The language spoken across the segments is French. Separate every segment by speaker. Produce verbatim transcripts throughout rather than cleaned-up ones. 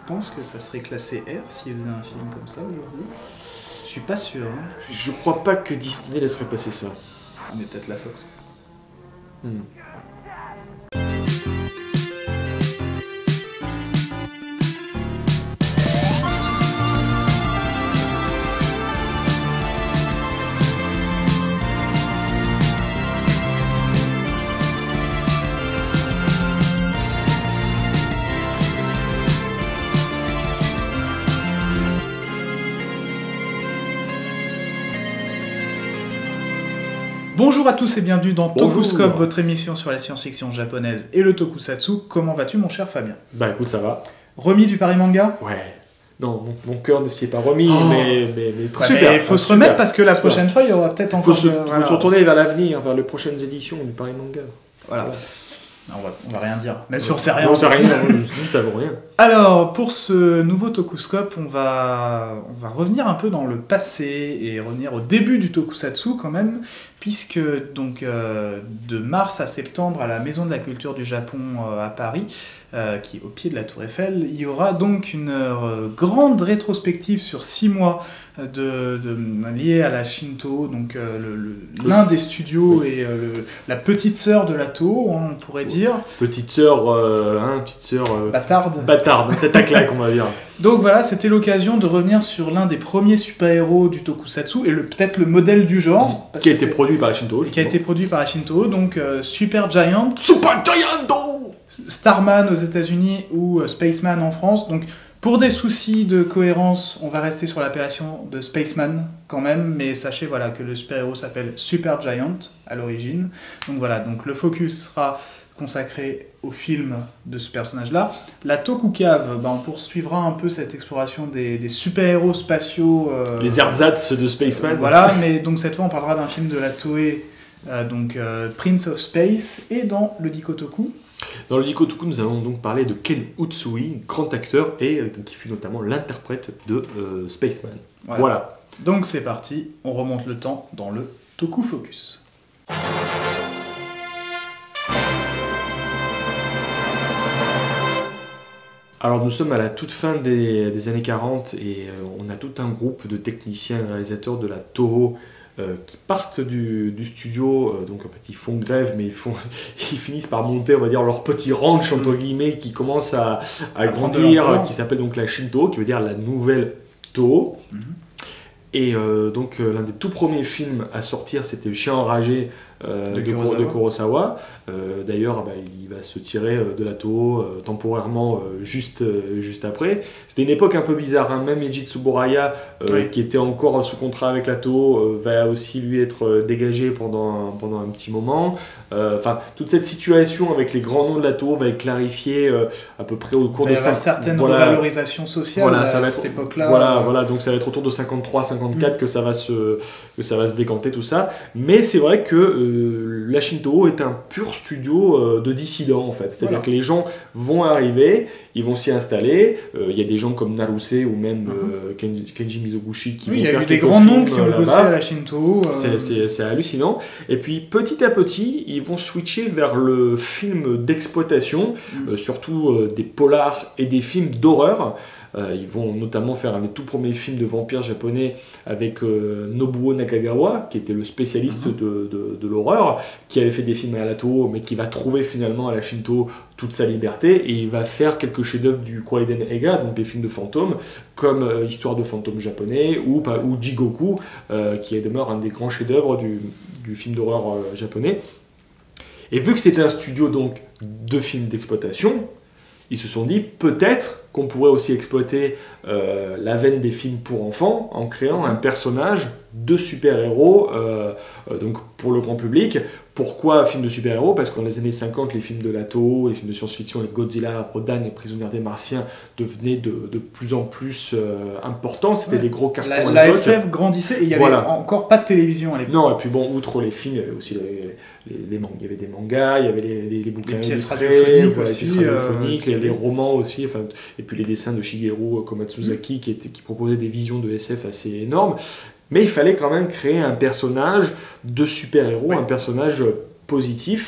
Speaker 1: pense que ça serait classé R s'il faisait un film comme ça aujourd'hui. Je suis pas sûr. Hein.
Speaker 2: Je crois pas que Disney laisserait passer ça.
Speaker 1: Mais peut-être la Fox.
Speaker 2: Hmm.
Speaker 1: Bonjour à tous et bienvenue dans
Speaker 2: Bonjour.
Speaker 1: Tokuscope, votre émission sur la science-fiction japonaise et le tokusatsu. Comment vas-tu mon cher Fabien?
Speaker 2: Bah écoute, ça va.
Speaker 1: Remis du Paris Manga?
Speaker 2: Ouais. Non, mon, mon cœur ne s'y est pas remis,
Speaker 1: Oh.
Speaker 2: mais, mais, mais
Speaker 1: Ouais,
Speaker 2: super.
Speaker 1: il faut
Speaker 2: ah,
Speaker 1: se
Speaker 2: super.
Speaker 1: remettre parce que la
Speaker 2: Super.
Speaker 1: prochaine fois il y aura peut-être
Speaker 2: Il
Speaker 1: encore...
Speaker 2: faut se,
Speaker 1: de-
Speaker 2: faut
Speaker 1: voilà.
Speaker 2: se retourner vers l'avenir, vers les prochaines éditions du Paris Manga.
Speaker 1: Voilà.
Speaker 2: Voilà.
Speaker 1: On va, on va rien dire, même si on sait rien.
Speaker 2: On sait rien, nous ne savons rien.
Speaker 1: Alors, pour ce nouveau Tokuscope, on va, on va revenir un peu dans le passé et revenir au début du Tokusatsu quand même, puisque donc euh, de mars à septembre à la Maison de la Culture du Japon euh, à Paris, euh, qui est au pied de la Tour Eiffel, il y aura donc une euh, grande rétrospective sur six mois de, de, liée à la Shinto, donc euh, le- le- l'un des studios et euh, le- la petite sœur de la Toho, hein, on pourrait dire,
Speaker 2: Petite sœur, euh, hein, petite sœur euh,
Speaker 1: bâtarde.
Speaker 2: bâtarde, tête à claque, on va dire.
Speaker 1: Donc voilà, c'était l'occasion de revenir sur l'un des premiers super-héros du Tokusatsu, et le- peut-être le modèle du genre. parce
Speaker 2: Qui a
Speaker 1: que
Speaker 2: été
Speaker 1: c'est-
Speaker 2: produit par la Shinto.
Speaker 1: qui a été produit par la Shinto, donc euh, Super Giant,
Speaker 2: Super Giant.
Speaker 1: Starman aux États-Unis ou euh, Spaceman en France. Donc pour des soucis de cohérence, on va rester sur l'appellation de Spaceman quand même, mais sachez voilà, que le super-héros s'appelle Super Giant à l'origine. Donc voilà, donc le focus sera consacré au film de ce personnage-là. La Tokukave, bah, on poursuivra un peu cette exploration des, des super-héros spatiaux. euh,
Speaker 2: Les ersatz de Spaceman.
Speaker 1: euh, voilà, mais donc cette fois on parlera d'un film de la Toei, euh, donc euh, Prince of Space, et dans le Dikotoku.
Speaker 2: Dans le Dikotoku, nous allons donc parler de Ken Utsui, grand acteur, et euh, qui fut notamment l'interprète de euh, Spaceman.
Speaker 1: Voilà.
Speaker 2: Voilà.
Speaker 1: Donc c'est parti, on remonte le temps dans le Toku Focus.
Speaker 2: Alors nous sommes à la toute fin des, des années quarante et euh, on a tout un groupe de techniciens et réalisateurs de la Toho euh, qui partent du, du studio, euh, donc en fait ils font grève mais ils, font, ils finissent par monter on va dire leur petit ranch entre guillemets qui commence à, à
Speaker 1: À prendre de
Speaker 2: grandir,
Speaker 1: l'ampleur.
Speaker 2: euh, qui s'appelle donc la Shinto, qui veut dire la nouvelle Toho.
Speaker 1: Mhm.
Speaker 2: Et euh, donc euh, l'un des tout premiers films à sortir c'était Le Chien enragé euh,
Speaker 1: De
Speaker 2: de, Kuro-
Speaker 1: Kurosawa.
Speaker 2: de Kurosawa. Euh, D'ailleurs bah, il va se tirer euh, de la Toho euh, temporairement euh, juste, euh, juste après. C'était une époque un peu bizarre, hein. Même Meiji Tsuburaya euh,
Speaker 1: Oui.
Speaker 2: qui était encore sous contrat avec la Toho euh, va aussi lui être euh, dégagé pendant, un- pendant un petit moment. Enfin toute cette situation avec les grands noms de la Toho va être clarifiée euh, à peu près au
Speaker 1: Il
Speaker 2: cours
Speaker 1: va y
Speaker 2: de
Speaker 1: avoir
Speaker 2: cinq-
Speaker 1: certaines
Speaker 2: voilà.
Speaker 1: revalorisations sociales
Speaker 2: Voilà,
Speaker 1: à
Speaker 2: ça va
Speaker 1: cette
Speaker 2: être,
Speaker 1: époque-là.
Speaker 2: voilà,
Speaker 1: euh,
Speaker 2: voilà, donc ça va être autour de cinquante-trois cinquante-quatre
Speaker 1: Mm.
Speaker 2: que ça va se que ça va se décanter tout ça. Mais c'est vrai que euh, la Shinto est un pur studio euh, de dissidents en fait. C'est-à-dire
Speaker 1: Voilà.
Speaker 2: que les gens vont arriver, ils vont s'y installer. Euh, Il y a des gens comme Naruse ou même euh, Kenji, Kenji Mizoguchi qui
Speaker 1: oui,
Speaker 2: vont
Speaker 1: il y a
Speaker 2: faire
Speaker 1: eu des
Speaker 2: quelques
Speaker 1: grands noms
Speaker 2: films,
Speaker 1: qui ont
Speaker 2: euh,
Speaker 1: bossé
Speaker 2: là-bas.
Speaker 1: à la Shinto. euh,
Speaker 2: C'est- C'est c'est hallucinant. Et puis petit à petit, ils vont switcher vers le film d'exploitation,
Speaker 1: Mm.
Speaker 2: euh, surtout euh, des polars et des films d'horreur. Euh, ils vont notamment faire un des tout premiers films de vampires japonais avec euh, Nobuo Nakagawa, qui était le spécialiste
Speaker 1: Mhm.
Speaker 2: de, de- de l'horreur, qui avait fait des films à la Toho, mais qui va trouver finalement à la Shinto toute sa liberté, et il va faire quelques chefs-d'œuvre du Koiden Eiga, donc des films de fantômes, comme euh, Histoire de fantômes japonais, ou, pas- ou Jigoku, euh, qui demeure un des grands chefs-d'œuvre du, du film d'horreur euh, japonais. Et vu que c'était un studio donc de films d'exploitation, ils se sont dit peut-être qu'on pourrait aussi exploiter euh, la veine des films pour enfants en créant un personnage de super-héros euh, euh, donc pour le grand public. Pourquoi un film de super-héros? Parce que dans les années cinquante, les films de la Toho, les films de science-fiction, les Godzilla, Rodan et Prisonniers des Martiens devenaient de, de plus en plus euh, importants. C'était
Speaker 1: Ouais.
Speaker 2: des gros cartons
Speaker 1: La,
Speaker 2: à
Speaker 1: la
Speaker 2: l'époque.
Speaker 1: S F grandissait et il y avait
Speaker 2: Voilà.
Speaker 1: encore pas de télévision à l'époque.
Speaker 2: Non, et puis bon, outre les films, il y avait aussi les, les, les mangas. Il y avait des mangas, il y avait les, les, les bouquins
Speaker 1: pièces
Speaker 2: illustrés,
Speaker 1: radiophoniques
Speaker 2: voilà, les
Speaker 1: aussi,
Speaker 2: pièces radiophoniques,
Speaker 1: euh,
Speaker 2: les,
Speaker 1: qui
Speaker 2: les
Speaker 1: avaient-
Speaker 2: romans aussi, enfin, et puis les dessins de Shigeru Komatsuzaki qui, étaient, qui proposaient des visions de S F assez énormes. Mais il fallait quand même créer un personnage de super-héros,
Speaker 1: Ouais.
Speaker 2: un personnage positif,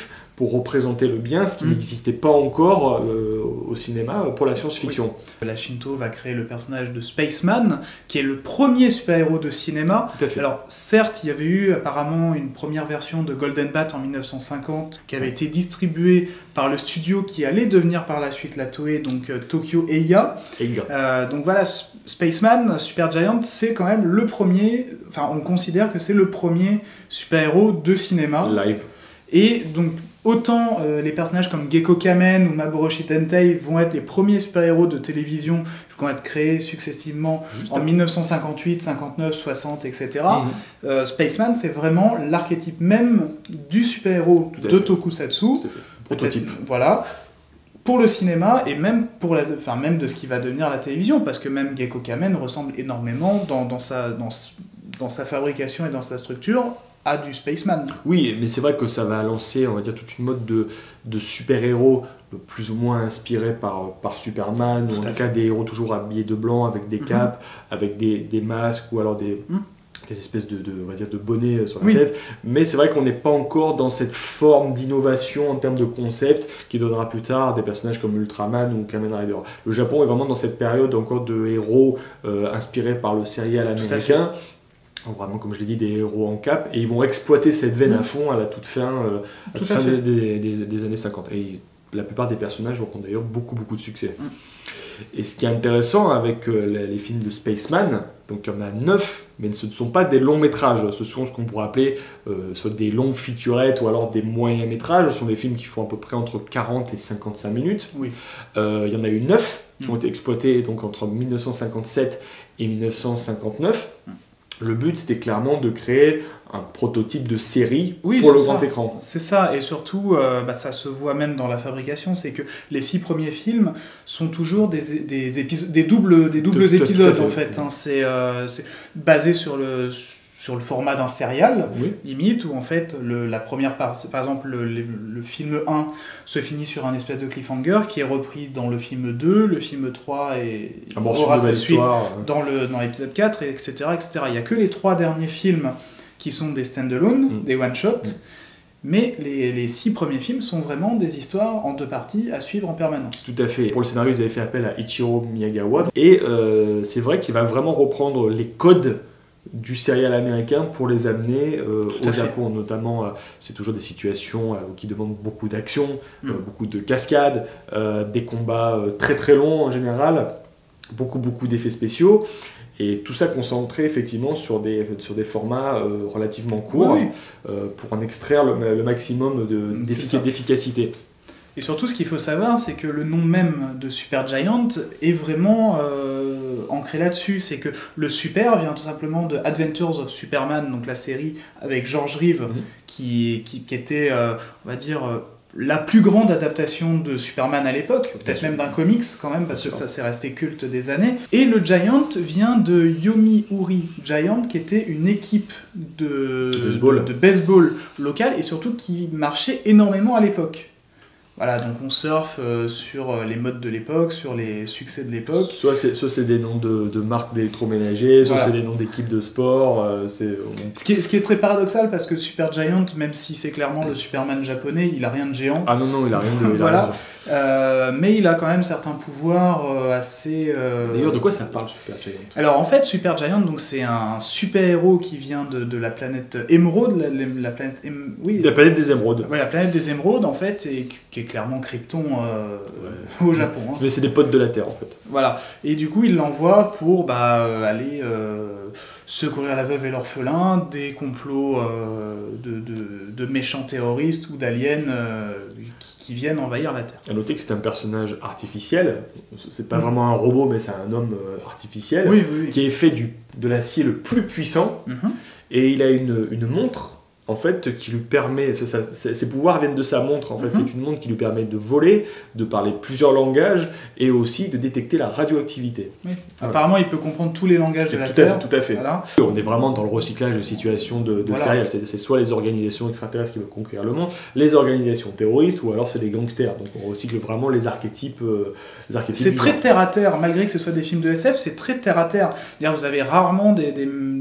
Speaker 2: pour représenter le bien, ce qui mmh. n'existait pas encore euh, au cinéma pour la science-fiction.
Speaker 1: Oui. La Shinto va créer le personnage de Spaceman, qui est le premier super-héros de cinéma.
Speaker 2: Tout à fait.
Speaker 1: Alors certes, il y avait eu apparemment une première version de Golden Bat en mille neuf cent cinquante, qui avait été distribuée par le studio qui allait devenir par la suite la Toei, donc euh, Tokyo Eiga.
Speaker 2: Eiga.
Speaker 1: Euh, donc voilà, Spaceman, Supergiant, c'est quand même le premier, enfin on considère que c'est le premier super-héros de cinéma.
Speaker 2: Live.
Speaker 1: Et donc autant euh, les personnages comme Gekko Kamen ou Maboroshi Tentei vont être les premiers super-héros de télévision qui vont être créés successivement Juste en mille neuf cent cinquante-huit, cinquante-neuf, soixante, et cetera. Mmh. Euh, Spaceman, c'est vraiment l'archétype même du super-héros de fait. Tokusatsu.
Speaker 2: Prototype.
Speaker 1: Voilà. Pour le cinéma et même, pour la, enfin, même de ce qui va devenir la télévision, parce que même Gekko Kamen ressemble énormément dans, dans, sa, dans, dans sa fabrication et dans sa structure à du Spaceman.
Speaker 2: Oui, mais c'est vrai que ça va lancer, on va dire, toute une mode de, de super-héros plus ou moins inspirés par, par Superman, ou en tout cas des héros toujours habillés de blanc, avec des capes, mm-hmm. avec des, des masques, ou alors des... Mm. des espèces de, de, on va dire, de bonnets sur la oui. tête, mais c'est vrai qu'on n'est pas encore dans cette forme d'innovation en termes de concept qui donnera plus tard des personnages comme Ultraman ou Kamen Rider. Le Japon est vraiment dans cette période encore de héros euh, inspirés par le serial américain, vraiment comme je l'ai dit des héros en cape, et ils vont exploiter cette veine mmh. à fond à la toute fin, euh, à toute fin des, des, des, des années cinquante. Et la plupart des personnages auront d'ailleurs beaucoup beaucoup de succès. Mmh. Et ce qui est intéressant avec euh, les, les films de Spaceman, donc il y en a neuf, mais ce ne sont pas des longs métrages, ce sont ce qu'on pourrait appeler euh, soit des longues featurettes ou alors des moyens métrages. Ce sont des films qui font à peu près entre quarante et cinquante-cinq minutes.
Speaker 1: Oui.
Speaker 2: Euh, il y en a eu neuf qui mmh. ont été exploités donc, entre mille neuf cent cinquante-sept et mille neuf cent cinquante-neuf. Mmh. Le but, c'était clairement de créer un prototype de série oui, pour le grand
Speaker 1: ça.
Speaker 2: écran.
Speaker 1: C'est ça, et surtout, euh, bah, ça se voit même dans la fabrication, c'est que les six premiers films sont toujours des, des, épis- des doubles, des doubles tout, épisodes, tout en fait. Hein. C'est, euh, c'est basé sur le... sur le format d'un serial, oui. limite, où en fait, le, la première part, par exemple, le, le, le film un se finit sur un espèce de cliffhanger qui est repris dans le film deux, le film trois et
Speaker 2: un aura sa suite
Speaker 1: dans, le, dans l'épisode quatre, et cetera, et cetera. Il n'y a que les trois derniers films qui sont des stand-alone, mm. des one-shots, mm. mais les, les six premiers films sont vraiment des histoires en deux parties à suivre en permanence.
Speaker 2: Tout à fait. Pour le scénario, ils avaient fait appel à Ichiro Miyagawa, et euh, c'est vrai qu'il va vraiment reprendre les codes du serial américain pour les amener euh, au Japon, fait. Notamment euh, c'est toujours des situations euh, qui demandent beaucoup d'action, mm. euh, beaucoup de cascades, euh, des combats euh, très très longs en général, beaucoup beaucoup d'effets spéciaux, et tout ça concentré effectivement sur des, sur des formats euh, relativement courts, oui, oui. Euh, pour en extraire le, le maximum de, d'effic- d'efficacité.
Speaker 1: Et surtout, ce qu'il faut savoir, c'est que le nom même de Supergiant est vraiment euh, ancré là-dessus. C'est que le super vient tout simplement de Adventures of Superman, donc la série avec George Reeves, mmh. qui, qui, qui était, euh, on va dire, euh, la plus grande adaptation de Superman à l'époque, peut-être même d'un comics quand même, parce que ça s'est resté culte des années. Et le Giant vient de Yomiuri Giant, qui était une équipe de
Speaker 2: baseball,
Speaker 1: de, de baseball locale, et surtout qui marchait énormément à l'époque. Voilà, donc on surfe euh, sur les modes de l'époque, sur les succès de l'époque.
Speaker 2: Soit c'est, soit c'est des noms de, de marques d'électroménager, soit voilà. c'est des noms d'équipes de sport. Euh, c'est...
Speaker 1: Ce, qui est, ce qui est très paradoxal, parce que Supergiant, même si c'est clairement le Superman japonais, il a rien de géant.
Speaker 2: Ah non, non, il a rien de...
Speaker 1: voilà. Euh, mais il a quand même certains pouvoirs euh, assez... Euh...
Speaker 2: D'ailleurs, de quoi ça parle, Supergiant ?
Speaker 1: Alors en fait, Supergiant, donc, c'est un super-héros qui vient de, de la planète Émeraude, la, la planète... Ém... Oui,
Speaker 2: la planète des émeraudes.
Speaker 1: Oui, la planète des émeraudes, en fait, et qui est clairement Krypton euh, ouais. au Japon. Hein.
Speaker 2: Mais c'est des potes de la Terre, en fait.
Speaker 1: Voilà. Et du coup, il l'envoie pour bah, aller euh, secourir la veuve et l'orphelin des complots euh, de, de, de méchants terroristes ou d'aliens euh, qui, qui viennent envahir la Terre.
Speaker 2: À noter que c'est un personnage artificiel. C'est pas mmh. vraiment un robot, mais c'est un homme artificiel
Speaker 1: oui, oui, oui.
Speaker 2: qui est fait du, de l'acier le plus puissant. Mmh. Et il a une, une montre en fait, qui lui permet, ça, ça, ses pouvoirs viennent de sa montre, en fait, mm-hmm. c'est une montre qui lui permet de voler, de parler plusieurs langages, et aussi de détecter la radioactivité.
Speaker 1: Oui. Voilà. Apparemment, il peut comprendre tous les langages de la
Speaker 2: tout
Speaker 1: Terre.
Speaker 2: À fait, tout à fait. Voilà. On est vraiment dans le recyclage de situations de, de voilà. serial, c'est, c'est soit les organisations extraterrestres qui veulent conquérir le monde, les organisations terroristes, ou alors c'est des gangsters, donc on recycle vraiment les archétypes. Euh, les archétypes
Speaker 1: c'est très terre-à-terre, malgré que ce soit des films de S F, c'est très terre-à-terre. C'est-à-dire, vous avez rarement des... des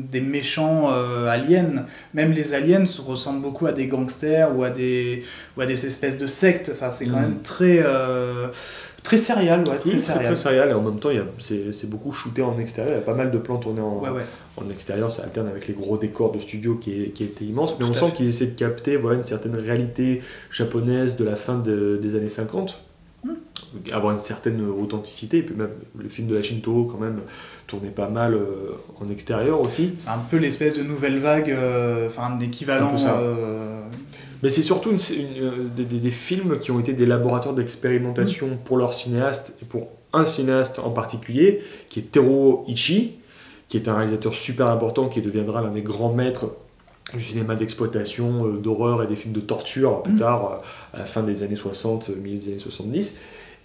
Speaker 1: des méchants euh, aliens. Même les aliens ressemblent beaucoup à des gangsters ou à des, ou à des espèces de sectes. Enfin, c'est quand mmh. même très... Euh, Très serial, ouais, très,
Speaker 2: oui,
Speaker 1: serial.
Speaker 2: très, très serial, et en même temps, c'est beaucoup shooté en extérieur. Il y a pas mal de plans tournés en,
Speaker 1: ouais, ouais.
Speaker 2: en extérieur, ça alterne avec les gros décors de studio qui, est, qui étaient immenses, mais
Speaker 1: Tout
Speaker 2: on sent qu'ils essaient de capter voilà, une certaine réalité japonaise de la fin de, des années cinquante, mmh. avoir une certaine authenticité, et puis même le film de la Shinto, quand même, tournait pas mal euh, en extérieur aussi.
Speaker 1: C'est un peu l'espèce de nouvelle vague, euh, enfin, d'équivalent... Euh...
Speaker 2: Mais c'est surtout une, une, des, des, des films qui ont été des laboratoires d'expérimentation mmh. pour leurs cinéastes, et pour un cinéaste en particulier, qui est Teruo Ishii, qui est un réalisateur super important, qui deviendra l'un des grands maîtres du cinéma d'exploitation, euh, d'horreur et des films de torture, plus mmh. tard, euh, à la fin des années soixante, milieu des années soixante-dix.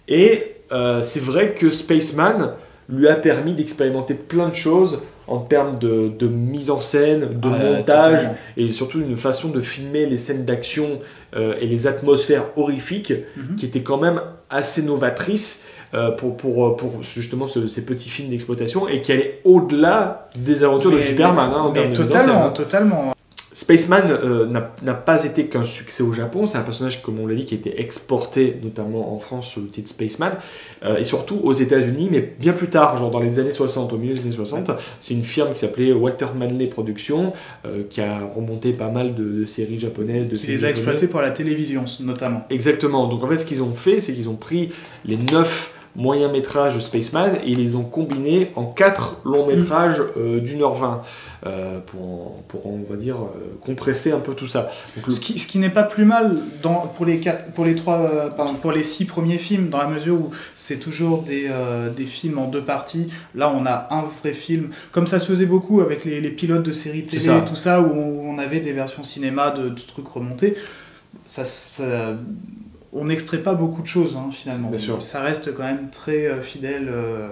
Speaker 2: Et euh, c'est vrai que Spaceman lui a permis d'expérimenter plein de choses en termes de, de mise en scène, de ouais, montage, totalement. Et surtout une façon de filmer les scènes d'action euh, et les atmosphères horrifiques mm-hmm. qui étaient quand même assez novatrices euh, pour, pour, pour justement ce, ces petits films d'exploitation et qui allaient au-delà des aventures mais, de Superman.
Speaker 1: Mais,
Speaker 2: hein, en
Speaker 1: mais totalement, totalement.
Speaker 2: Spaceman euh, n'a pas été qu'un succès au Japon, c'est un personnage, comme on l'a dit, qui a été exporté notamment en France sous le titre Spaceman, euh, et surtout aux États-Unis, mais bien plus tard, genre dans les années soixante, au milieu des années soixante, c'est une firme qui s'appelait Walter Manley Productions, euh, qui a remonté pas mal de, de séries japonaises, de
Speaker 1: qui les a exploités pour la télévision notamment.
Speaker 2: Exactement, donc en fait ce qu'ils ont fait, c'est qu'ils ont pris les neuf moyen métrage de Spaceman et ils les ont combinés en quatre longs métrages euh, d'une heure vingt euh, pour, pour, on va dire, euh, compresser un peu tout ça. Donc, le...
Speaker 1: Ce qui, ce qui n'est pas plus mal dans, pour, les quatre, pour, les trois, euh, pardon, pour les six premiers films, dans la mesure où c'est toujours des, euh, des films en deux parties. Là, on a un vrai film, comme ça se faisait beaucoup avec les, les pilotes de séries télé et tout ça, où on, on avait des versions cinéma de, de trucs remontés. Ça... ça on n'extrait pas beaucoup de choses, hein, finalement.
Speaker 2: Bien sûr.
Speaker 1: Ça reste quand même très euh, fidèle. Euh...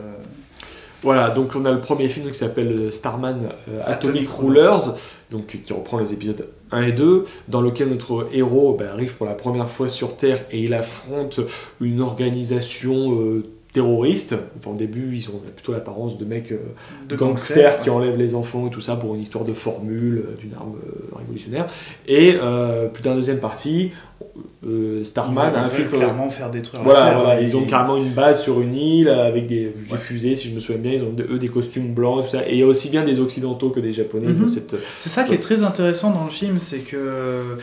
Speaker 2: Voilà, donc on a le premier film qui s'appelle Starman euh, Atomic, Atomic Rulers, donc, qui reprend les épisodes un et deux, dans lequel notre héros bah, arrive pour la première fois sur Terre et il affronte une organisation euh, terroriste. Enfin, au début, ils ont plutôt l'apparence de mecs euh, de gangsters, gangsters qui ouais. enlèvent les enfants et tout ça pour une histoire de formule, euh, d'une arme euh, révolutionnaire. Et euh, plus dans la deuxième partie, euh, Starman
Speaker 1: a
Speaker 2: un filtre.
Speaker 1: Clairement faire détruire
Speaker 2: voilà,
Speaker 1: la Terre.
Speaker 2: Voilà,
Speaker 1: et...
Speaker 2: ils ont carrément une base sur une île avec des, des ouais. fusées, si je me souviens bien. Ils ont eux des costumes blancs, tout ça. Et il y a aussi bien des Occidentaux que des Japonais. Mm-hmm. cette...
Speaker 1: C'est ça qui est très intéressant dans le film, c'est que.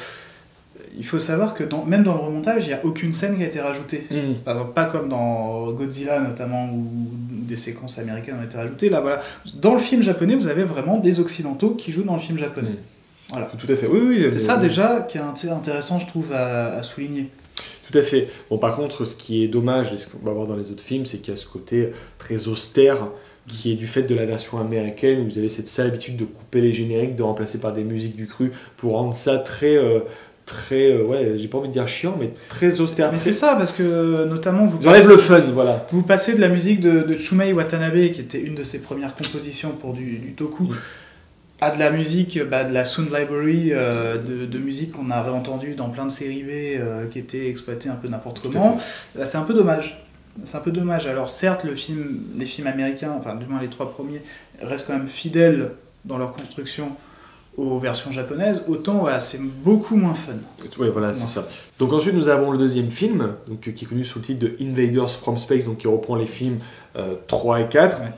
Speaker 1: Il faut savoir que dans, même dans le remontage, il n'y a aucune scène qui a été rajoutée. Mm. Par exemple, pas comme dans Godzilla notamment, où des séquences américaines ont été rajoutées. Là, voilà. Dans le film japonais, vous avez vraiment des Occidentaux qui jouent dans le film japonais. Mm. Voilà.
Speaker 2: Tout à fait. Oui, oui.
Speaker 1: C'est ça déjà qui est intéressant, je trouve, à, à souligner.
Speaker 2: Tout à fait. Bon, par contre, ce qui est dommage, et ce qu'on va voir dans les autres films, c'est qu'il y a ce côté très austère qui est du fait de la version américaine, où vous avez cette sale habitude de couper les génériques, de remplacer par des musiques du cru, pour rendre ça très... Euh, très, euh, ouais, j'ai pas envie de dire chiant, mais très austère.
Speaker 1: Mais
Speaker 2: très...
Speaker 1: c'est ça, parce que notamment vous
Speaker 2: enlève le fun, voilà.
Speaker 1: Vous passez de la musique de, de Chumei Watanabe, qui était une de ses premières compositions pour du, du toku, mmh. à de la musique, bah, de la Sound Library, euh, de, de musique qu'on a réentendue dans plein de séries B, euh, qui étaient exploitées un peu n'importe comment. Bah, c'est un peu dommage. C'est un peu dommage. Alors certes, le film, les films américains, enfin du moins les trois premiers, restent quand même fidèles dans leur construction aux versions japonaises, autant voilà, c'est beaucoup moins fun.
Speaker 2: Oui, voilà, c'est ça. Donc ensuite, nous avons le deuxième film, donc, qui est connu sous le titre de Invaders from Space, donc qui reprend les films euh, trois et quatre, ouais.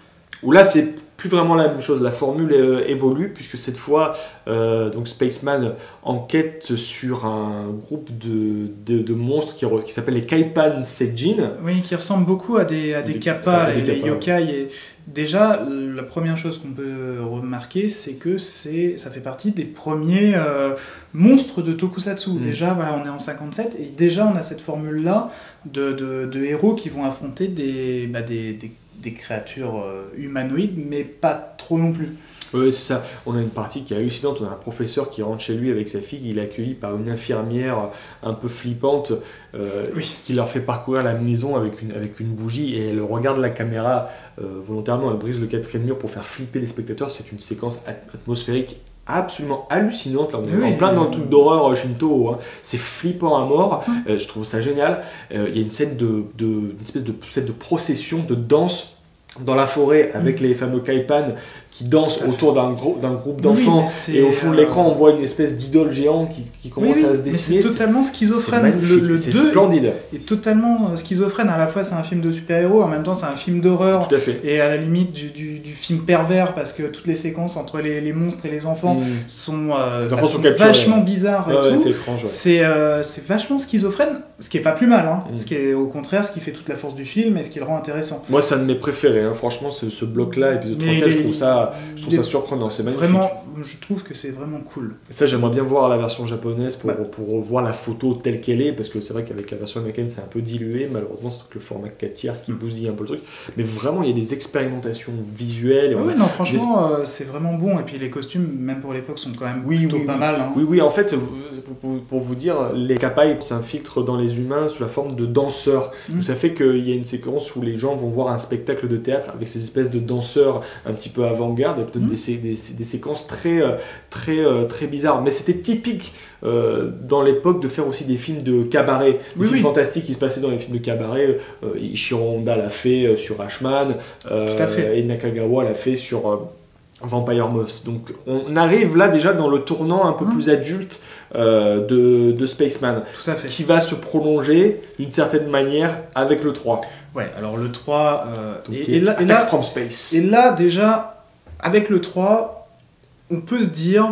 Speaker 2: où là, c'est plus vraiment la même chose. La formule euh, évolue, puisque cette fois, euh, donc Spaceman enquête sur un groupe de, de, de monstres qui, qui s'appelle les Kaipan Seijin.
Speaker 1: Oui, qui ressemblent beaucoup à des, à des, des kappas, les, des yokai. Et déjà, la première chose qu'on peut remarquer, c'est que c'est, ça fait partie des premiers euh, monstres de Tokusatsu. Mm. Déjà, voilà, on est en cinquante-sept, et déjà, on a cette formule-là de, de, de héros qui vont affronter des, bah, des, des des créatures euh, humanoïdes, mais pas trop non plus.
Speaker 2: Oui, c'est ça. On a une partie qui est hallucinante. On a un professeur qui rentre chez lui avec sa fille. Il est accueilli par une infirmière un peu flippante euh, oui. qui leur fait parcourir la maison avec une, avec une bougie, et elle regarde la caméra euh, volontairement. Elle brise le quatrième mur pour faire flipper les spectateurs. C'est une séquence atmosphérique absolument hallucinante. Là, on est oui, en plein dans le truc d'horreur Shinto, hein. C'est flippant à mort. Mmh. Euh, je trouve ça génial. Il euh, y a une scène de, de une espèce de scène de procession, de danse dans la forêt avec mmh. les fameux Kaipan qui dansent autour d'un, gro- d'un groupe d'enfants oui, et au fond de l'écran on voit une espèce d'idole géant qui, qui commence
Speaker 1: oui, oui,
Speaker 2: à se dessiner.
Speaker 1: C'est totalement schizophrène.
Speaker 2: C'est, le, le c'est splendide.
Speaker 1: Est, est totalement schizophrène. À la fois c'est un film de super-héros, en même temps c'est un film d'horreur.
Speaker 2: Tout à fait.
Speaker 1: Et à la limite du, du, du film pervers parce que toutes les séquences entre les, les monstres et les enfants mmh. sont, euh,
Speaker 2: les enfants
Speaker 1: bah,
Speaker 2: sont,
Speaker 1: sont vachement bizarres et
Speaker 2: ouais,
Speaker 1: tout.
Speaker 2: Ouais, c'est étrange. Ouais.
Speaker 1: C'est, euh, c'est vachement schizophrène, ce qui est pas plus mal. Hein, mmh. Ce qui est au contraire ce qui fait toute la force du film et ce qui le rend intéressant.
Speaker 2: Moi c'est un de mes préférés. Hein. Franchement ce, ce bloc-là, épisode trente-quatre, je trouve ça, je trouve ça surprenant. C'est magnifique.
Speaker 1: Vraiment, je trouve que c'est vraiment cool.
Speaker 2: Et ça, j'aimerais bien voir la version japonaise pour,
Speaker 1: ouais.
Speaker 2: pour voir la photo telle qu'elle est, parce que c'est vrai qu'avec la version américaine, c'est un peu dilué. Malheureusement, c'est le format quatre tiers qui bousille un peu le truc. Mais vraiment, il y a des expérimentations visuelles.
Speaker 1: Oui, non, franchement, des... euh, c'est vraiment bon. Et puis les costumes, même pour l'époque, sont quand même oui, plutôt
Speaker 2: oui,
Speaker 1: pas
Speaker 2: oui.
Speaker 1: mal. Hein.
Speaker 2: Oui, oui, en fait, pour, pour vous dire, les Kapai s'infiltrent dans les humains sous la forme de danseurs. Mm. Donc ça fait qu'il y a une séquence où les gens vont voir un spectacle de théâtre avec ces espèces de danseurs un petit peu avant-garde, avec mm. des, des, des séquences très, très, très bizarres. Mais c'était typique euh, dans l'époque de faire aussi des films de cabaret, des
Speaker 1: oui,
Speaker 2: films
Speaker 1: oui.
Speaker 2: fantastiques qui se passaient dans les films de cabaret. Euh, Ishiro Honda l'a fait sur Ashman, euh,
Speaker 1: Tout à fait.
Speaker 2: et Nakagawa l'a fait sur euh, Vampire Moths. Donc on arrive là déjà dans le tournant un peu mmh. plus adulte euh, de, de Spaceman,
Speaker 1: Tout à fait.
Speaker 2: qui va se prolonger d'une certaine manière avec le trois.
Speaker 1: Ouais, alors le trois... Euh,
Speaker 2: Donc,
Speaker 1: et, et, là, et, là,
Speaker 2: from Space.
Speaker 1: et là déjà, avec le trois... On peut se dire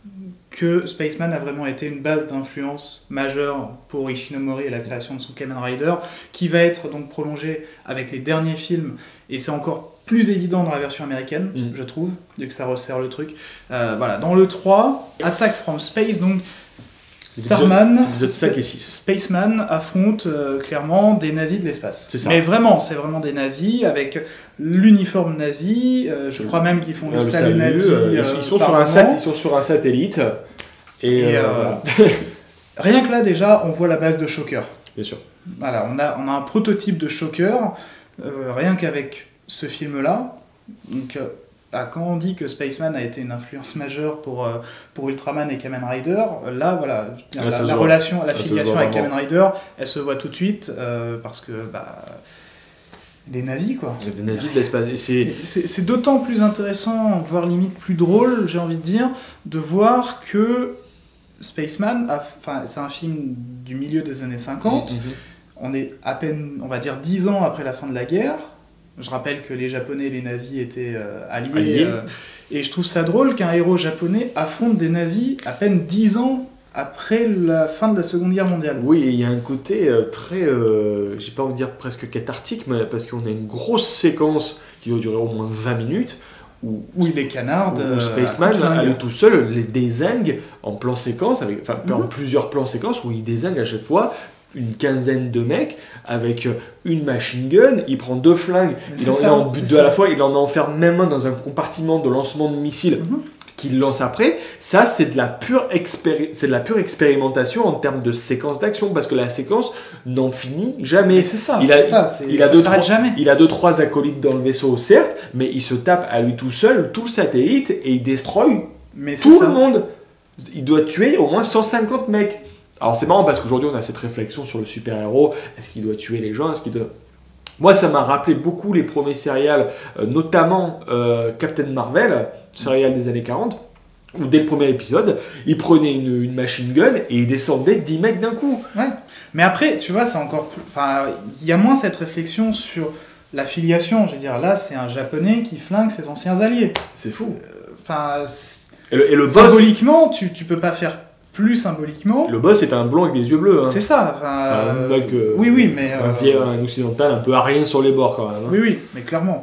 Speaker 1: que Spaceman a vraiment été une base d'influence majeure pour Ishinomori et la création de son Kamen Rider, qui va être donc prolongé avec les derniers films, et c'est encore plus évident dans la version américaine, mmh. je trouve, vu que ça resserre le truc. Euh, voilà, dans le trois, yes. Attack from Space, donc Starman,
Speaker 2: cinq et six.
Speaker 1: Spaceman affronte euh, clairement des nazis de l'espace.
Speaker 2: C'est ça.
Speaker 1: Mais vraiment, c'est vraiment des nazis avec l'uniforme nazi. Euh, je crois même qu'ils font le, le salut, salut nazi.
Speaker 2: Euh, ils, ils, sont sur un sat- ils sont sur un satellite. Et,
Speaker 1: et euh, euh, rien que là, déjà, on voit la base de Shocker.
Speaker 2: Bien sûr.
Speaker 1: Voilà, on a, on a un prototype de Shocker, euh, rien qu'avec ce film-là. Donc, euh, Ah, quand on dit que Spaceman a été une influence majeure pour, euh, pour Ultraman et Kamen Rider, là, voilà,
Speaker 2: ah,
Speaker 1: la, la relation, la filiation avec Kamen Rider, elle se voit tout de suite, euh, parce que, bah, des nazis, quoi.
Speaker 2: Des nazis de l'espace. Et c'est...
Speaker 1: C'est, c'est d'autant plus intéressant, voire limite plus drôle, j'ai envie de dire, de voir que Spaceman, a, enfin, c'est un film du milieu des années cinquante, mm-hmm. on est à peine, on va dire, dix ans après la fin de la guerre. Je rappelle que les Japonais et les nazis étaient euh, alliés, alliés. Euh, et je trouve ça drôle qu'un héros japonais affronte des nazis à peine dix ans après la fin de la Seconde Guerre mondiale.
Speaker 2: Oui, il y a un côté euh, très, euh, j'ai pas envie de dire presque cathartique, mais parce qu'on a une grosse séquence qui doit durer au moins vingt minutes, où,
Speaker 1: où il est canard,
Speaker 2: où Spaceman, à lui tout seul, les dézingue en plan séquence, avec, enfin mm-hmm. en plusieurs plans séquences, où il dézingue à chaque fois une quinzaine de mecs avec une machine gun, il prend deux flingues, il en, ça, il en bute deux ça. à la fois, il en enferme même un dans un compartiment de lancement de missiles mm-hmm. qu'il lance après. Ça, c'est de la pure expéri- c'est de la pure expérimentation en termes de séquence d'action, parce que la séquence n'en finit jamais.
Speaker 1: Mais c'est ça,
Speaker 2: il
Speaker 1: c'est
Speaker 2: a,
Speaker 1: ça, c'est,
Speaker 2: il a
Speaker 1: ça
Speaker 2: deux,
Speaker 1: s'arrête
Speaker 2: trois,
Speaker 1: jamais.
Speaker 2: Il a deux, trois acolytes dans le vaisseau, certes, mais il se tape à lui tout seul tout le satellite et il destroy
Speaker 1: mais
Speaker 2: tout
Speaker 1: ça.
Speaker 2: le monde. Il doit tuer au moins cent cinquante mecs. Alors c'est marrant parce qu'aujourd'hui on a cette réflexion sur le super-héros, est-ce qu'il doit tuer les gens, est-ce qu'il doit... Moi ça m'a rappelé beaucoup les premiers serials, euh, notamment euh, Captain Marvel, serial des années quarante, où dès le premier épisode, il prenait une, une machine gun et il descendait dix mecs d'un coup.
Speaker 1: Ouais, mais après tu vois c'est encore plus... Enfin, il y a moins cette réflexion sur la filiation, je veux dire là c'est un japonais qui flingue ses anciens alliés.
Speaker 2: C'est fou.
Speaker 1: Enfin,
Speaker 2: euh, et le, et le
Speaker 1: symboliquement boss... tu, tu peux pas faire... plus symboliquement.
Speaker 2: Le boss est un blond avec des yeux bleus. Hein.
Speaker 1: C'est ça. Enfin,
Speaker 2: un mec, euh,
Speaker 1: oui, oui, mais...
Speaker 2: Un, vieil, euh... un occidental un peu arien sur les bords quand même. Hein.
Speaker 1: Oui, oui, mais clairement.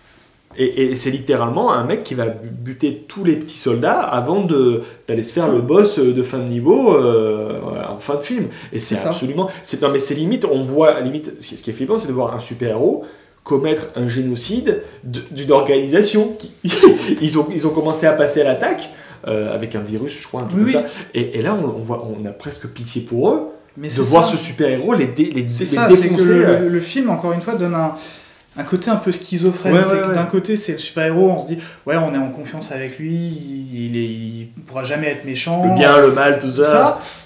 Speaker 2: Et, et c'est littéralement un mec qui va buter tous les petits soldats avant de, d'aller se faire le boss de fin de niveau euh, en fin de film. Et c'est, c'est absolument... C'est, non mais c'est limite, on voit... Limite, ce qui est flippant, c'est de voir un super-héros commettre un génocide d'une organisation. Qui, ils, ont, ils ont commencé à passer à l'attaque. Euh, avec un virus, je crois, un truc
Speaker 1: oui,
Speaker 2: comme
Speaker 1: oui.
Speaker 2: ça. Et, et là, on, on, voit, on a presque pitié pour eux
Speaker 1: mais
Speaker 2: de voir ce super-héros les, dé, les,
Speaker 1: c'est
Speaker 2: les
Speaker 1: ça,
Speaker 2: défoncer.
Speaker 1: C'est que le, le film, encore une fois, donne un, un côté un peu schizophrène.
Speaker 2: Ouais,
Speaker 1: c'est
Speaker 2: ouais,
Speaker 1: que
Speaker 2: ouais.
Speaker 1: d'un côté, c'est le super-héros, on se dit, ouais, on est en confiance avec lui, il, est, il pourra jamais être méchant.
Speaker 2: Le bien, le mal, tout ça.
Speaker 1: Tout ça.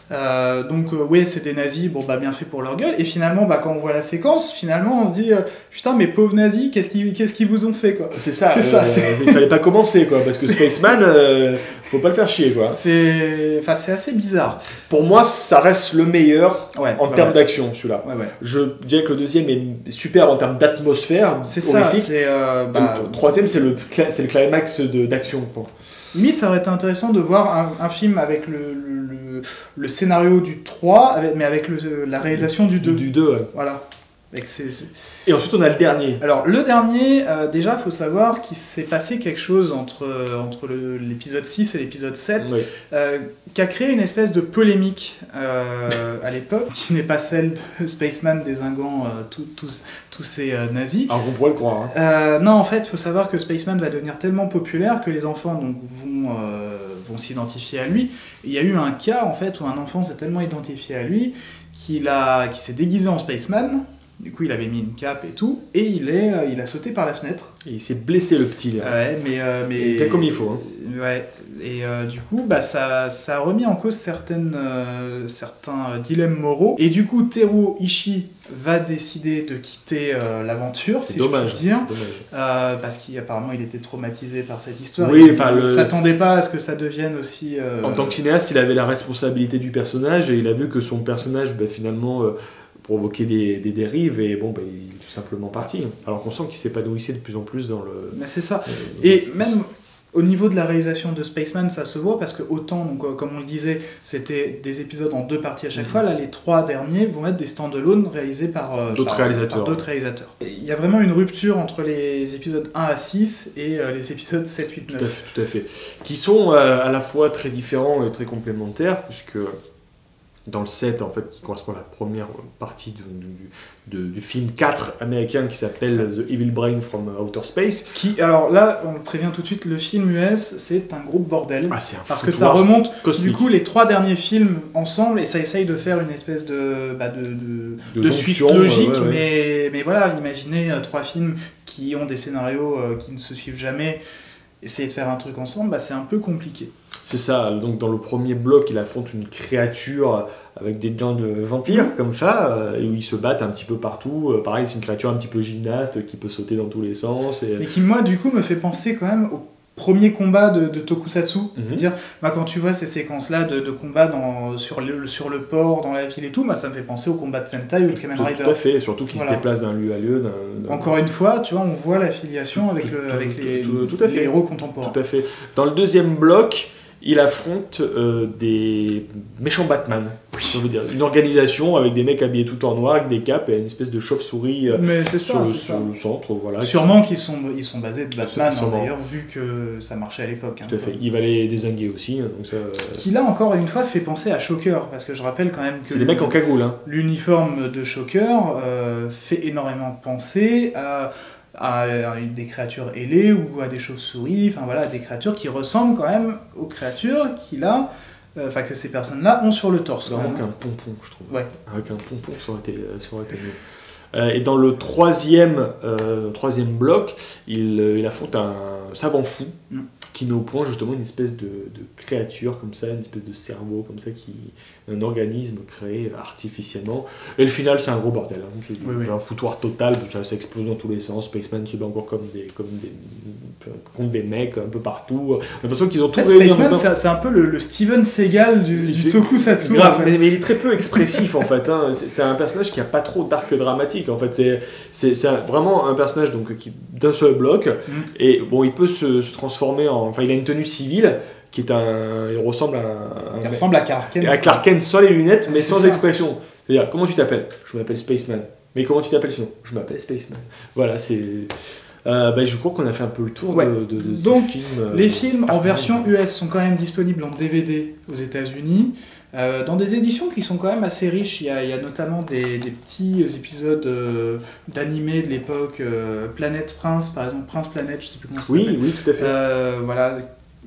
Speaker 1: Euh, donc euh, ouais, c'est des nazis, bon bah bien fait pour leur gueule. Et finalement, bah quand on voit la séquence, finalement on se dit euh, putain mais pauvres nazis, qu'est-ce qu'ils qu'est-ce qu'ils vous ont fait quoi.
Speaker 2: C'est ça.
Speaker 1: C'est
Speaker 2: euh,
Speaker 1: ça. C'est...
Speaker 2: Il fallait pas commencer quoi, parce que Spaceman, euh, faut pas le faire chier quoi.
Speaker 1: C'est, enfin c'est assez bizarre.
Speaker 2: Pour moi, ça reste le meilleur
Speaker 1: ouais,
Speaker 2: en
Speaker 1: ouais,
Speaker 2: termes
Speaker 1: ouais.
Speaker 2: d'action celui-là.
Speaker 1: Ouais, ouais.
Speaker 2: Je dirais que le deuxième est superbe en termes d'atmosphère.
Speaker 1: C'est ça. C'est euh, bah,
Speaker 2: le troisième, c'est le c'est le climax de, d'action quoi.
Speaker 1: Limite, ça aurait été intéressant de voir un, un film avec le, le, le, le scénario du trois, avec, mais avec le, la réalisation du deux.
Speaker 2: Du deux, ouais.
Speaker 1: Voilà. Et, c'est, c'est...
Speaker 2: Et ensuite, on a le dernier.
Speaker 1: Alors, le dernier, euh, déjà, il faut savoir qu'il s'est passé quelque chose entre, entre le, l'épisode six et l'épisode sept,
Speaker 2: oui.
Speaker 1: euh, qui a créé une espèce de polémique euh, à l'époque, qui n'est pas celle de Spaceman dézinguant euh, tous, tous, tous ces euh, nazis.
Speaker 2: Alors, on pourrait le croire. Hein.
Speaker 1: Euh, non, en fait, il faut savoir que Spaceman va devenir tellement populaire que les enfants donc, vont, euh, vont s'identifier à lui. Et il y a eu un cas, en fait, où un enfant s'est tellement identifié à lui qu'il a, qu'il s'est déguisé en Spaceman. Du coup, il avait mis une cape et tout, et il, est, euh, il a sauté par la fenêtre.
Speaker 2: Et il s'est blessé, le petit, là.
Speaker 1: Ouais, mais... Euh, mais
Speaker 2: bien comme il faut. Hein.
Speaker 1: Ouais, et euh, du coup, bah, ça, ça a remis en cause certaines, euh, certains euh, dilemmes moraux. Et du coup, Teruo Ishii va décider de quitter euh, l'aventure,
Speaker 2: c'est
Speaker 1: si
Speaker 2: dommage,
Speaker 1: je puis dire.
Speaker 2: C'est dommage.
Speaker 1: Euh, parce qu'apparemment, il était traumatisé par cette histoire.
Speaker 2: Oui,
Speaker 1: il
Speaker 2: enfin...
Speaker 1: ne
Speaker 2: le...
Speaker 1: s'attendait pas à ce que ça devienne aussi... Euh...
Speaker 2: En tant que cinéaste, il avait la responsabilité du personnage, et il a vu que son personnage, bah, finalement... Euh, provoquer des, des dérives et bon, bah, il est tout simplement parti. Alors qu'on sent qu'il s'épanouissait de plus en plus dans le...
Speaker 1: Mais c'est ça.
Speaker 2: Euh,
Speaker 1: et même au niveau de la réalisation de Spaceman, ça se voit parce que autant, donc, euh, comme on le disait, c'était des épisodes en deux parties à chaque mmh. fois, là les trois derniers vont être des stand-alone réalisés par, euh,
Speaker 2: d'autres,
Speaker 1: par,
Speaker 2: réalisateurs.
Speaker 1: par d'autres réalisateurs. Il y a vraiment une rupture entre les épisodes un à six et euh, les épisodes sept, huit, neuf.
Speaker 2: Tout à fait, tout à fait. Qui sont euh, à la fois très différents et très complémentaires, puisque... dans le sept, en fait, qui correspond à la première partie du, du, du, du film quatre américain qui s'appelle The Evil Brain from Outer Space.
Speaker 1: Qui, alors là, on le prévient tout de suite, le film U S, c'est un gros bordel.
Speaker 2: Ah, c'est un
Speaker 1: parce que ça remonte,
Speaker 2: cosmique.
Speaker 1: Du coup, les trois derniers films ensemble, et ça essaye de faire une espèce de, bah, de, de,
Speaker 2: de,
Speaker 1: de suite logique,
Speaker 2: ouais, ouais, ouais.
Speaker 1: Mais, mais voilà, imaginez euh, trois films qui ont des scénarios euh, qui ne se suivent jamais, essayer de faire un truc ensemble, bah, c'est un peu compliqué.
Speaker 2: C'est ça, donc dans le premier bloc, il affronte une créature avec des dents de vampire, mmh. comme ça, euh, et où ils se battent un petit peu partout. Euh, pareil, c'est une créature un petit peu gymnaste qui peut sauter dans tous les sens. Et...
Speaker 1: Mais qui, moi, du coup, me fait penser quand même au premier combat de, de Tokusatsu. Mmh. Dire, bah, quand tu vois ces séquences-là de, de combat dans, sur, le, sur le port, dans la ville et tout, bah, ça me fait penser au combat de Sentai ou de Kamen Rider.
Speaker 2: Tout à fait, surtout qu'ils
Speaker 1: voilà.
Speaker 2: se déplacent d'un lieu à lieu. D'un, d'un...
Speaker 1: Encore une fois, tu vois, on voit l'affiliation tout, avec,
Speaker 2: tout,
Speaker 1: le,
Speaker 2: tout,
Speaker 1: avec
Speaker 2: tout,
Speaker 1: les,
Speaker 2: tout, tout à fait.
Speaker 1: les héros contemporains.
Speaker 2: Tout à fait. Dans le deuxième bloc, il affronte euh, des méchants Batman, oui. je veux dire, une organisation avec des mecs habillés tout en noir, avec des capes et une espèce de chauve-souris euh,
Speaker 1: Mais c'est
Speaker 2: sur,
Speaker 1: ça,
Speaker 2: le,
Speaker 1: c'est
Speaker 2: sur
Speaker 1: ça.
Speaker 2: le centre. Voilà,
Speaker 1: Sûrement qu'ils sont, ils sont basés de Batman, hein, d'ailleurs, vu que ça marchait à l'époque.
Speaker 2: Tout
Speaker 1: hein,
Speaker 2: à fait. Il va les dézinguer aussi. Hein, donc ça, euh...
Speaker 1: Qui là, encore une fois, fait penser à Shocker, parce que je rappelle quand même que...
Speaker 2: C'est des mecs en cagoule. Hein.
Speaker 1: L'uniforme de Shocker euh, fait énormément penser à... à des créatures ailées ou à des chauves-souris, enfin voilà, des créatures qui ressemblent quand même aux créatures qu'il a, enfin euh, que ces personnes-là ont sur le torse.
Speaker 2: Vraiment qu'un pompon, je trouve.
Speaker 1: Ouais.
Speaker 2: Avec un pompon, ça aurait été, ça aurait été mieux. Euh, et dans le troisième, euh, troisième bloc, il, il affronte un savant fou mm. qui met au point justement une espèce de, de créature comme ça, une espèce de cerveau comme ça, qui, un organisme créé artificiellement. Et le final, c'est un gros bordel. Hein. C'est,
Speaker 1: oui,
Speaker 2: c'est
Speaker 1: oui.
Speaker 2: un foutoir total, ça, ça explose dans tous les sens. Spaceman se bat encore comme des, comme des, contre des mecs un peu partout. J'ai l'impression qu'ils ont tout
Speaker 1: en fait,
Speaker 2: réuni
Speaker 1: Spaceman,
Speaker 2: en même temps.
Speaker 1: C'est, c'est un peu le, le Steven Seagal du, du Tokusatsu.
Speaker 2: Grave,
Speaker 1: en fait.
Speaker 2: mais, mais il est très peu expressif en fait. Hein. C'est, c'est un personnage qui a pas trop d'arc dramatique. En fait, c'est, c'est, c'est un, vraiment un personnage donc qui d'un seul bloc. Mm. Et bon, il peut se, se transformer en. Enfin, il a une tenue civile qui est un. Il ressemble à. Un,
Speaker 1: il ressemble à Clark Kent.
Speaker 2: À Clark Kent sans les lunettes, mais
Speaker 1: c'est
Speaker 2: sans
Speaker 1: ça.
Speaker 2: expression. C'est-à-dire, comment tu t'appelles ? Je m'appelle Spaceman. Mais comment tu t'appelles sinon ? Je m'appelle Spaceman. Voilà, c'est. Euh, bah, je crois qu'on a fait un peu le tour
Speaker 1: ouais.
Speaker 2: de, de, de
Speaker 1: Donc,
Speaker 2: ces films. Euh,
Speaker 1: les films
Speaker 2: Star
Speaker 1: en version
Speaker 2: Wars.
Speaker 1: U S sont quand même disponibles en D V D aux États-Unis. Euh, dans des éditions qui sont quand même assez riches, il y a, il y a notamment des, des petits épisodes euh, d'animés de l'époque, euh, Planète Prince par exemple, Prince Planète, je sais plus comment ça
Speaker 2: Oui,
Speaker 1: s'appelle.
Speaker 2: oui, tout à fait.
Speaker 1: Euh, voilà,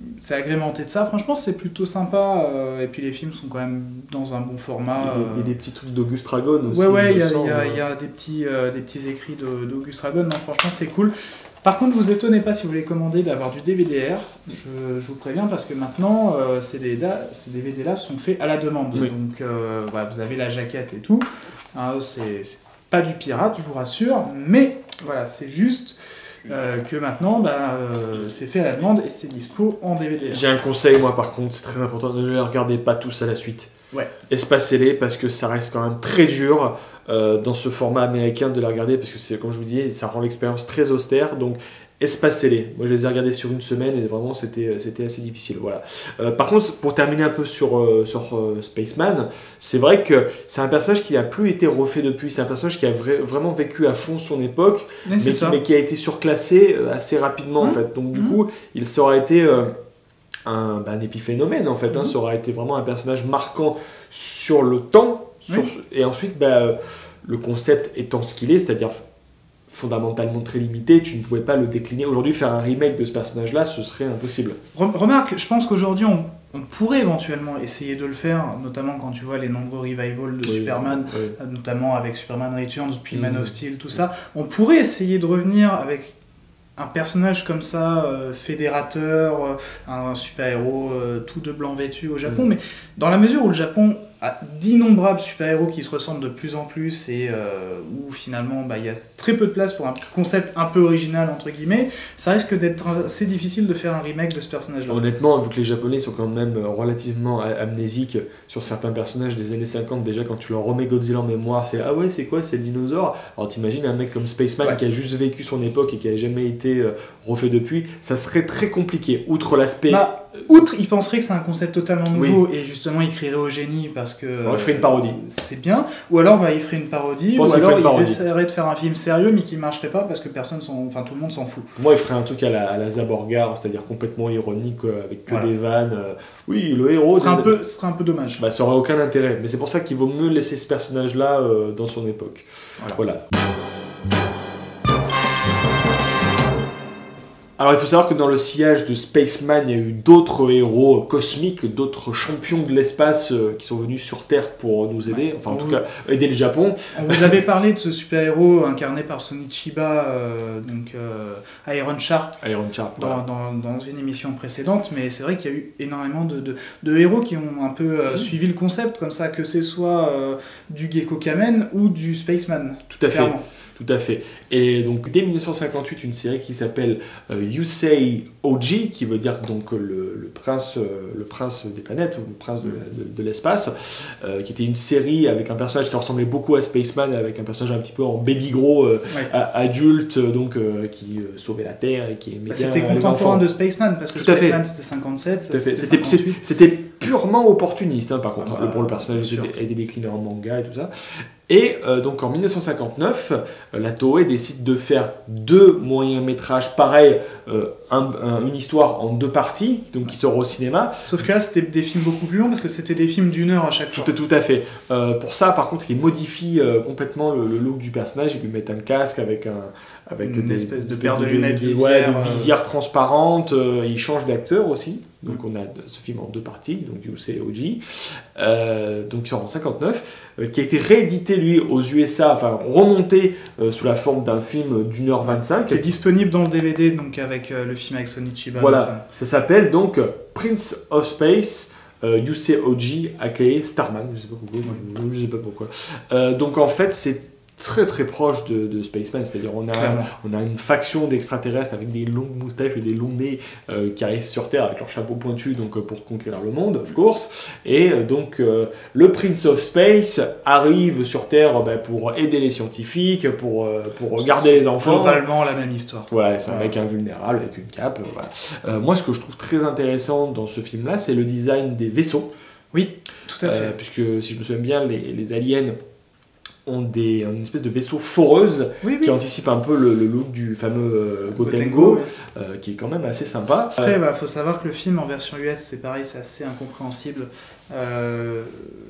Speaker 1: c'est agrémenté de ça. Franchement, c'est plutôt sympa. Euh, et puis les films sont quand même dans un bon format.
Speaker 2: Il y a des,
Speaker 1: euh...
Speaker 2: des petits trucs d'Auguste Dragon aussi.
Speaker 1: Ouais, ouais, il y,
Speaker 2: sens,
Speaker 1: y,
Speaker 2: euh...
Speaker 1: y a des petits, euh, des petits écrits d'Auguste Dragon. Non, franchement, c'est cool. Par contre, vous étonnez pas si vous voulez commander d'avoir du D V D R. Je, je vous préviens parce que maintenant, euh, ces D V D-là, ces D V D-là sont faits à la demande. Oui. Donc, euh, voilà, vous avez la jaquette et tout. Hein, c'est pas du pirate, je vous rassure. Mais voilà, c'est juste euh, que maintenant, bah, euh, c'est fait à la demande et c'est dispo en D V D R.
Speaker 2: J'ai un conseil, moi, par contre, c'est très important. Ne les regardez pas tous à la suite.
Speaker 1: Ouais.
Speaker 2: Espacez-les parce que ça reste quand même très dur. Euh, dans ce format américain de la regarder parce que c'est comme je vous dis ça rend l'expérience très austère, donc espacez-les. Moi je les ai regardés sur une semaine et vraiment c'était c'était assez difficile, voilà. Euh, par contre pour terminer un peu sur, euh, sur euh, Spaceman, c'est vrai que c'est un personnage qui n'a plus été refait depuis, c'est un personnage qui a vra vraiment vécu à fond son époque mais, mais, qui, mais qui a été surclassé assez rapidement mmh. en fait, donc du mmh. coup il sera été euh, un, bah, un épiphénomène en fait, mmh. hein, ça aura été vraiment un personnage marquant sur le temps. Sur, oui. Et ensuite, bah, le concept étant ce qu'il est, c'est-à-dire fondamentalement très limité, tu ne pouvais pas le décliner. Aujourd'hui, faire un remake de ce personnage-là, ce serait impossible.
Speaker 1: Remarque, je pense qu'aujourd'hui, on, on pourrait éventuellement essayer de le faire, notamment quand tu vois les nombreux revivals de oui, Superman, oui. notamment avec Superman Returns, puis mmh. Man of Steel, tout ça. On pourrait essayer de revenir avec un personnage comme ça, euh, fédérateur, euh, un super-héros euh, tout de blanc vêtu au Japon, mmh. mais dans la mesure où le Japon a d'innombrables super-héros qui se ressemblent de plus en plus et euh, où finalement bah, y a très peu de place pour un concept un peu original entre guillemets, ça risque d'être assez difficile de faire un remake de ce personnage-là.
Speaker 2: Honnêtement, vu que les Japonais sont quand même relativement amnésiques sur certains personnages des années cinquante, déjà quand tu leur remets Godzilla en mémoire, c'est ah ouais c'est quoi, c'est le dinosaure. Alors t'imagines un mec comme Spaceman ouais. qui a juste vécu son époque et qui a jamais été refait depuis, ça serait très compliqué, outre l'aspect...
Speaker 1: Bah, outre, il penserait que c'est un concept totalement nouveau oui. et justement il crierait au génie parce que
Speaker 2: alors, il ferait une parodie.
Speaker 1: Euh, c'est bien, ou alors bah, il ferait une parodie, ou alors il parodie. essaierait de faire un film sérieux mais qui marcherait pas parce que personne, enfin tout le monde s'en fout.
Speaker 2: Moi, il ferait un truc à la, à la Zaborgar, c'est-à-dire complètement ironique euh, avec que voilà. des vannes. Euh, oui, le héros.
Speaker 1: Ce serait, un peu, ce serait un peu dommage.
Speaker 2: Bah, ça aurait aucun intérêt, mais c'est pour ça qu'il vaut mieux laisser ce personnage-là euh, dans son époque. Voilà. voilà. Alors il faut savoir que dans le sillage de Spaceman, il y a eu d'autres héros cosmiques, d'autres champions de l'espace euh, qui sont venus sur Terre pour nous aider, enfin en tout cas aider le Japon.
Speaker 1: On vous avait parlé de ce super-héros incarné par Sonichiba, euh, donc euh, Iron Sharp,
Speaker 2: Iron Sharp
Speaker 1: dans,
Speaker 2: voilà.
Speaker 1: dans, dans une émission précédente, mais c'est vrai qu'il y a eu énormément de, de, de héros qui ont un peu euh, mmh. suivi le concept, comme ça, que ce soit euh, du Gecko Kamen ou du Spaceman.
Speaker 2: Tout à
Speaker 1: clairement.
Speaker 2: fait. Tout à fait. Et donc dès mille neuf cent cinquante-huit, une série qui s'appelle euh, Yusei Oji, qui veut dire donc le, le prince, euh, le prince des planètes ou le prince de, de, de l'espace, euh, qui était une série avec un personnage qui ressemblait beaucoup à Spaceman, avec un personnage un petit peu en baby gros, euh, ouais. a, adulte, donc euh, qui euh, sauvait la Terre et qui aimait bah,
Speaker 1: C'était contemporain de Spaceman parce que
Speaker 2: Tout
Speaker 1: Spaceman c'était cinquante-sept,
Speaker 2: c'était purement opportuniste, hein, par contre. Ah, pour le personnage a été décliné en manga et tout ça. Et euh, donc en mille neuf cent cinquante-neuf, euh, la Toei décide de faire deux moyens métrages pareils, euh, un, un, une histoire en deux parties, donc qui sort au cinéma.
Speaker 1: Sauf que là c'était des films beaucoup plus longs parce que c'était des films d'une heure à chaque fois.
Speaker 2: Tout, tout à fait. Euh, pour ça par contre, ils modifient euh, complètement le, le look du personnage, ils lui mettent un casque avec un avec
Speaker 1: une
Speaker 2: des,
Speaker 1: espèce de paire de, de lunettes
Speaker 2: de,
Speaker 1: visière,
Speaker 2: ouais, de visière transparente. Euh, ils changent d'acteur aussi. Donc on a ce film en deux parties, donc Yusei Oji, euh, donc qui sort en cinquante-neuf, euh, qui a été réédité lui aux U S A, enfin remonté euh, sous la forme d'un film d'une heure vingt-cinq.
Speaker 1: Qui est disponible dans le D V D, donc avec euh, le film avec Sonichiba.
Speaker 2: Voilà, notamment. Ça s'appelle donc Prince of Space, euh, Yusei Oji, aka Starman, je sais pas pourquoi. Ouais. Je sais pas pourquoi. Euh, donc en fait c'est très très proche de, de Spaceman, c'est-à-dire on a, on a une faction d'extraterrestres avec des longues moustaches et des longs nez euh, qui arrivent sur Terre avec leur chapeau pointu donc, euh, pour conquérir le monde, of course. Et euh, donc euh, le Prince of Space arrive sur Terre bah, pour aider les scientifiques, pour, euh, pour garder les enfants.
Speaker 1: Globalement la même histoire.
Speaker 2: Voilà, c'est un voilà. mec invulnérable avec une cape. Euh, voilà. euh, moi ce que je trouve très intéressant dans ce film-là, c'est le design des vaisseaux.
Speaker 1: Oui, tout à fait.
Speaker 2: Euh, puisque si je me souviens bien, les, les aliens ont des, une espèce de vaisseau foreuse oui, oui. qui anticipe un peu le, le look du fameux euh, Gotengo, Gotengo oui. euh, qui est quand même assez sympa.
Speaker 1: Après, il euh, bah, faut savoir que le film en version U S, c'est pareil, c'est assez incompréhensible. Euh,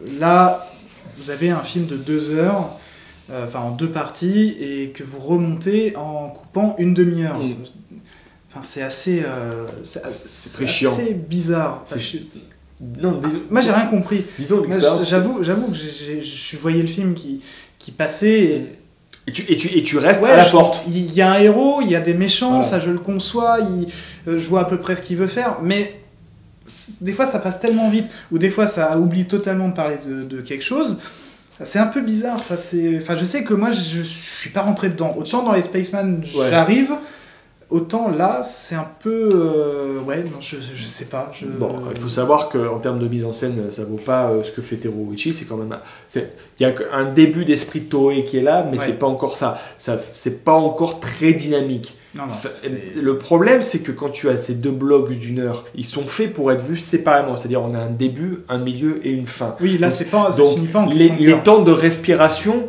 Speaker 1: là, vous avez un film de deux heures, enfin euh, en deux parties, et que vous remontez en coupant une demi-heure. Mm. Enfin, c'est assez, euh, c'est
Speaker 2: c'est très chiant.
Speaker 1: assez bizarre.
Speaker 2: C'est
Speaker 1: parce que-
Speaker 2: chi- Non, disons,
Speaker 1: Moi, j'ai rien compris.
Speaker 2: disons
Speaker 1: Moi,
Speaker 2: l'expérience.
Speaker 1: J'avoue, j'avoue que j'ai- j'ai- je voyais le film qui, qui passait. Et...
Speaker 2: Et tu, et, tu, et tu restes
Speaker 1: Ouais,
Speaker 2: à la
Speaker 1: je-
Speaker 2: porte.
Speaker 1: Il y a un héros, il y a des méchants,
Speaker 2: Voilà.
Speaker 1: ça je le conçois, il, euh, je vois à peu près ce qu'il veut faire, mais c- des fois ça passe tellement vite, ou des fois ça oublie totalement de parler de, de quelque chose. C'est un peu bizarre. Enfin, c'est... enfin, je sais que moi je, je suis pas rentré dedans. Autant dans les Spaceman
Speaker 2: Ouais.
Speaker 1: j'arrive, autant là c'est un peu. euh, Ouais, non, je, je sais pas. Je...
Speaker 2: Bon, il faut savoir qu'en termes de mise en scène, ça vaut pas euh, ce que fait Teruo Ichi, c'est quand même... c'est- Il y a un début d'esprit de Toei qui est là, mais
Speaker 1: Ouais.
Speaker 2: c'est pas encore ça. ça. C'est pas encore très dynamique.
Speaker 1: Non, non,
Speaker 2: Enfin,
Speaker 1: c'est-
Speaker 2: le problème, c'est que quand tu as ces deux blocs d'une heure, ils sont faits pour être vus séparément. C'est-à-dire, on a un début, un milieu et une fin.
Speaker 1: Oui, là
Speaker 2: Donc,
Speaker 1: c'est pas, ça
Speaker 2: donc,
Speaker 1: se finit pas en
Speaker 2: les,
Speaker 1: cliffhanger.
Speaker 2: les temps de respiration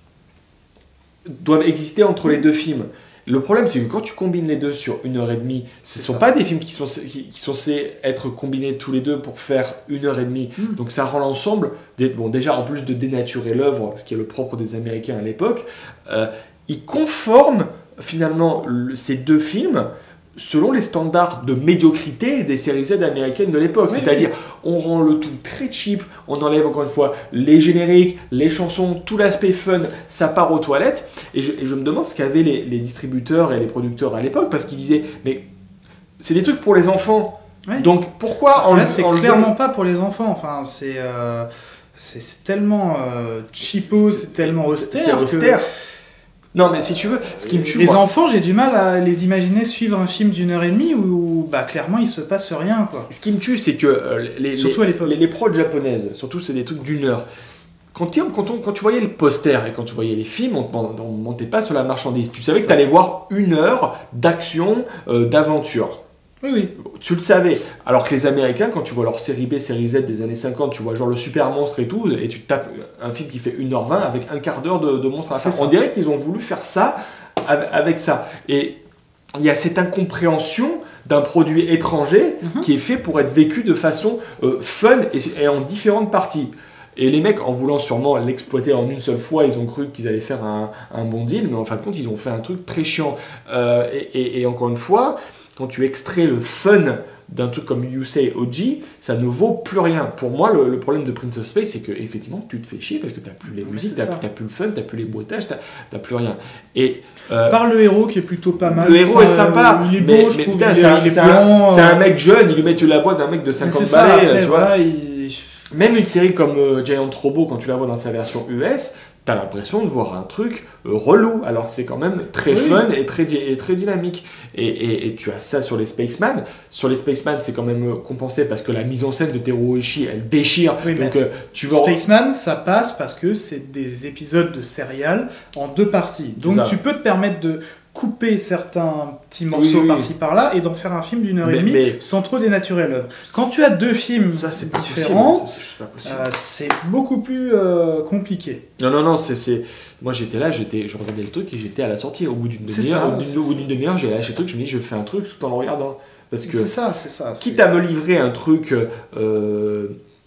Speaker 2: doivent exister entre les deux films. Le problème, c'est que quand tu combines les deux sur une heure et demie, ce
Speaker 1: C'est
Speaker 2: ne sont
Speaker 1: ça.
Speaker 2: pas des films qui sont, qui, qui sont censés être combinés tous les deux pour faire une heure et demie.
Speaker 1: Mm.
Speaker 2: Donc ça rend l'ensemble, des- bon, déjà en plus de dénaturer l'œuvre, ce qui est le propre des Américains à l'époque, euh, ils conforment finalement le- ces deux films selon les standards de médiocrité des séries Z américaines de l'époque.
Speaker 1: Oui,
Speaker 2: C'est-à-dire, on rend le tout très cheap, on enlève encore une fois les génériques, les chansons, tout l'aspect fun, ça part aux toilettes. Et je, et je me demande ce qu'avaient les, les distributeurs et les producteurs à l'époque, parce qu'ils disaient, mais c'est des trucs pour les enfants.
Speaker 1: Ouais.
Speaker 2: Donc pourquoi en
Speaker 1: Là, c'est
Speaker 2: enlever-
Speaker 1: clairement pas pour les enfants. Enfin, c'est euh, c'est c'est tellement euh, cheapo,
Speaker 2: C'est-
Speaker 1: c'est tellement austère.
Speaker 2: C'est
Speaker 1: que
Speaker 2: austère. Non, mais si tu veux, ce qui me tue,
Speaker 1: Les
Speaker 2: moi,
Speaker 1: enfants, j'ai du mal à les imaginer suivre un film d'une heure et demie où, bah, clairement, il se passe rien, quoi.
Speaker 2: ce qui me tue, c'est que euh, les,
Speaker 1: Surtout
Speaker 2: les,
Speaker 1: à l'époque.
Speaker 2: les, les prods japonaises, surtout c'est des trucs d'une heure. Quand, tu- quand, on- quand tu voyais le poster et quand tu voyais les films, on ne montait pas sur la marchandise. Tu savais
Speaker 1: C'est
Speaker 2: que
Speaker 1: ça.
Speaker 2: tu allais voir une heure d'action, euh, d'aventure.
Speaker 1: Oui, oui.
Speaker 2: Tu le savais. Alors que les Américains, quand tu vois leur série B, série Z des années cinquante, tu vois genre le super monstre et tout, et tu tapes un film qui fait une heure vingt avec un quart d'heure de, de monstre à la fin.
Speaker 1: C'est ça.
Speaker 2: On dirait qu'ils ont voulu faire ça avec, avec ça. Et il y a cette incompréhension d'un produit étranger
Speaker 1: Mhm.
Speaker 2: qui est fait pour être vécu de façon euh, fun et, et en différentes parties. Et les mecs, en voulant sûrement l'exploiter en une seule fois, ils ont cru qu'ils allaient faire un, un bon deal, mais en fin de compte, ils ont fait un truc très chiant. Euh, et, et- et encore une fois, quand tu extrais le fun d'un truc comme Yusei Oji, ça ne vaut plus rien. Pour moi, le, le problème de Prince of Space, c'est que effectivement, tu te fais chier parce que tu n'as plus les
Speaker 1: Mais
Speaker 2: musiques,
Speaker 1: c'est
Speaker 2: tu
Speaker 1: ça.
Speaker 2: n'as plus le fun, tu n'as plus les bruitages, tu n'as plus rien. Et euh,
Speaker 1: Par le héros qui est plutôt pas mal.
Speaker 2: le héros
Speaker 1: Enfin,
Speaker 2: est sympa,
Speaker 1: euh, Il est beau,
Speaker 2: mais,
Speaker 1: je
Speaker 2: mais
Speaker 1: trouve.
Speaker 2: putain,
Speaker 1: il est,
Speaker 2: c'est un,
Speaker 1: il est
Speaker 2: c'est un-
Speaker 1: blanc.
Speaker 2: c'est un
Speaker 1: euh,
Speaker 2: mec jeune, il lui met la voix d'un mec de
Speaker 1: mais
Speaker 2: cinquante
Speaker 1: c'est ça,
Speaker 2: balais,
Speaker 1: après,
Speaker 2: tu vois.
Speaker 1: voilà, il...
Speaker 2: Même une série comme euh, Giant Robot, quand tu la vois dans sa version U S, t'as l'impression de voir un truc euh, relou, alors que c'est quand même très
Speaker 1: Oui.
Speaker 2: fun et très, di- et très dynamique. Et, et- et tu as ça sur les Spaceman. Sur les Spaceman, c'est quand même euh, compensé parce que la mise en scène de Teruo Ishii, elle déchire.
Speaker 1: Oui, mais
Speaker 2: Donc euh, tu vas...
Speaker 1: Spaceman, ça passe parce que c'est des épisodes de serial en deux parties. Donc
Speaker 2: ça.
Speaker 1: tu peux te permettre de couper certains petits morceaux
Speaker 2: Oui, oui.
Speaker 1: par-ci par-là et d'en faire un film d'une heure
Speaker 2: Mais-
Speaker 1: et demie
Speaker 2: mais-
Speaker 1: sans trop dénaturer l'œuvre. Quand tu as deux films
Speaker 2: Ça, c'est pas possible.
Speaker 1: différents,
Speaker 2: Ça, c'est juste pas possible.
Speaker 1: euh, c'est beaucoup plus euh, compliqué.
Speaker 2: Non, non, non, c'est... c'est- Moi, j'étais là, j'étais... je regardais le truc et j'étais à la sortie. Au bout d'une
Speaker 1: C'est
Speaker 2: demi-heure,
Speaker 1: ça,
Speaker 2: au bout d'une-
Speaker 1: c'est
Speaker 2: au bout
Speaker 1: ça.
Speaker 2: d'une demi-heure, j'ai lâché le truc, je me dis, je fais un truc tout en le regardant. Parce que...
Speaker 1: C'est ça, c'est ça.
Speaker 2: Quitte
Speaker 1: c'est-
Speaker 2: à me livrer un truc, euh,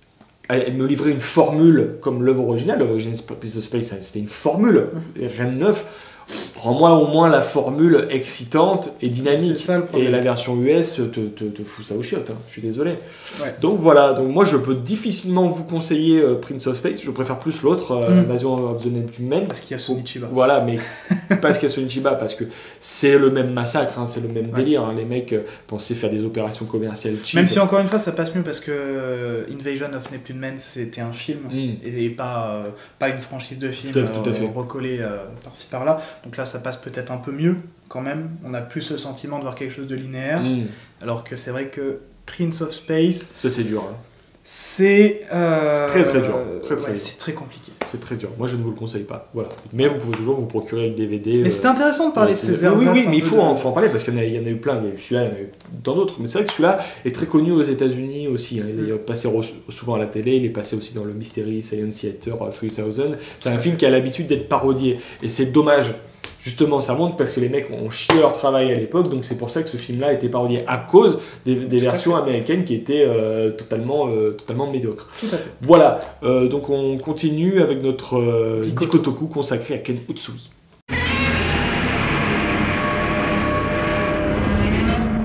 Speaker 2: à me livrer une formule comme l'œuvre originale, l'œuvre originale Piece of Space, c'était une formule,
Speaker 1: Mhm.
Speaker 2: rien de neuf. Rends-moi au moins la formule excitante et
Speaker 1: C'est
Speaker 2: dynamique.
Speaker 1: ça le
Speaker 2: Et
Speaker 1: problème.
Speaker 2: la version U S te, te, te fout ça au chiottes, hein. Je suis désolé.
Speaker 1: Ouais.
Speaker 2: Donc voilà, donc moi je peux difficilement vous conseiller euh, Prince of Space, je préfère plus l'autre, euh,
Speaker 1: Mm.
Speaker 2: Invasion of the Neptune Men.
Speaker 1: Parce qu'il y a Sonichiba.
Speaker 2: Voilà, mais parce qu'il y a Sonichiba, parce que c'est le même massacre, hein, c'est le même
Speaker 1: Ouais.
Speaker 2: délire. Hein. Les mecs euh, pensaient faire des opérations commerciales cheap.
Speaker 1: Même si encore une fois ça passe mieux parce que euh, Invasion of Neptune Men c'était un film
Speaker 2: Mm.
Speaker 1: et, et pas, euh, pas une franchise de films
Speaker 2: Tout à fait, tout à fait.
Speaker 1: euh, recollée euh, par-ci par-là. Donc là ça passe peut-être un peu mieux quand même. On a plus le sentiment de voir quelque chose de linéaire.
Speaker 2: Mm.
Speaker 1: Alors que c'est vrai que Prince of Space
Speaker 2: Ça c'est dur, hein.
Speaker 1: c'est... euh,
Speaker 2: C'est très, très dur. Très, très
Speaker 1: ouais,
Speaker 2: dur.
Speaker 1: c'est très compliqué.
Speaker 2: C'est très dur. Moi je ne vous le conseille pas. Voilà. Mais vous pouvez toujours vous procurer le D V D.
Speaker 1: Mais
Speaker 2: euh,
Speaker 1: c'était intéressant de parler de
Speaker 2: c'est-
Speaker 1: ces
Speaker 2: Oui, oui,
Speaker 1: ersatz
Speaker 2: oui,
Speaker 1: un
Speaker 2: mais il
Speaker 1: peu
Speaker 2: faut,
Speaker 1: de-
Speaker 2: en, faut en parler parce qu'il y en a, il y en a eu plein. Il y a eu celui-là, il y en a eu tant d'autres. Mais c'est vrai que celui-là est très connu aux États-Unis aussi. hein. Il est passé re- souvent à la télé. Il est passé aussi dans le Mystery Science Theater euh, trois mille. C'est un film qui a l'habitude d'être parodié. Et c'est dommage. Justement, ça montre parce que les mecs ont chié leur travail à l'époque, donc c'est pour ça que ce film-là a été parodié à cause des, des
Speaker 1: Tout à
Speaker 2: versions américaines qui étaient euh, totalement, euh, totalement médiocres.
Speaker 1: Tout à fait.
Speaker 2: Voilà, euh, donc on continue avec notre euh,
Speaker 1: Dikotoku.
Speaker 2: Dikotoku consacré à Ken Utsui.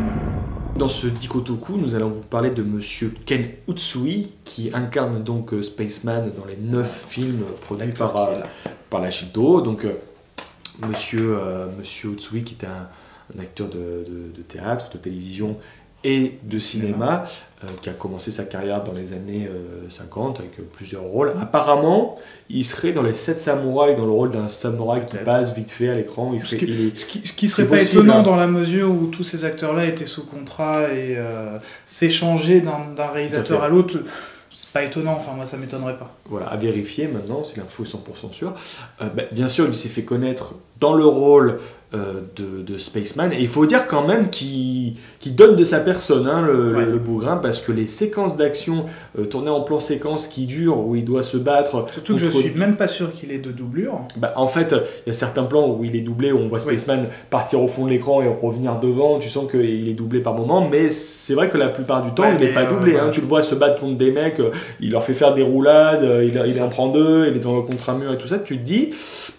Speaker 2: Dans ce Dikotoku, nous allons vous parler de Monsieur Ken Utsui, qui incarne donc euh, Spaceman dans les neuf films produits par, euh, par la Shinto. Donc, euh, Monsieur, euh, Monsieur Utsui, qui est un, un acteur de, de, de théâtre, de télévision et de cinéma, euh, qui a commencé sa carrière dans les années euh, cinquante avec euh, plusieurs rôles. Apparemment, il serait dans les sept samouraïs, dans le rôle d'un samouraï qui passe vite fait à l'écran. Il
Speaker 1: ce,
Speaker 2: serait,
Speaker 1: qui,
Speaker 2: il est,
Speaker 1: ce, qui, ce qui serait pas possible, étonnant hein. dans la mesure où tous ces acteurs-là étaient sous contrat et euh, s'échangeaient d'un réalisateur à, à l'autre. C'est pas étonnant, enfin moi ça m'étonnerait pas.
Speaker 2: Voilà, à vérifier maintenant, si l'info est cent pour cent sûre. Euh, bah, bien sûr, il s'est fait connaître dans le rôle euh, de, de Spaceman, et il faut dire quand même qu'il qu'il donne de sa personne, hein, le, ouais. le, le bougrin, parce que les séquences d'action euh, tournées en plan séquence qui durent, où il doit se battre...
Speaker 1: Surtout que contre... je suis même pas sûr qu'il ait de doublure.
Speaker 2: Bah, en fait, il y a certains plans où il est doublé, où on voit Spaceman oui. partir au fond de l'écran et revenir devant, tu sens qu'il est doublé par moment, mais c'est vrai que la plupart du temps, ouais, il n'est pas doublé. Euh, hein. Ouais. Tu le vois se battre contre des mecs, euh, il leur fait faire des roulades, euh, il, il en prend deux, il est dans le contre-un-mur et tout ça, tu te dis...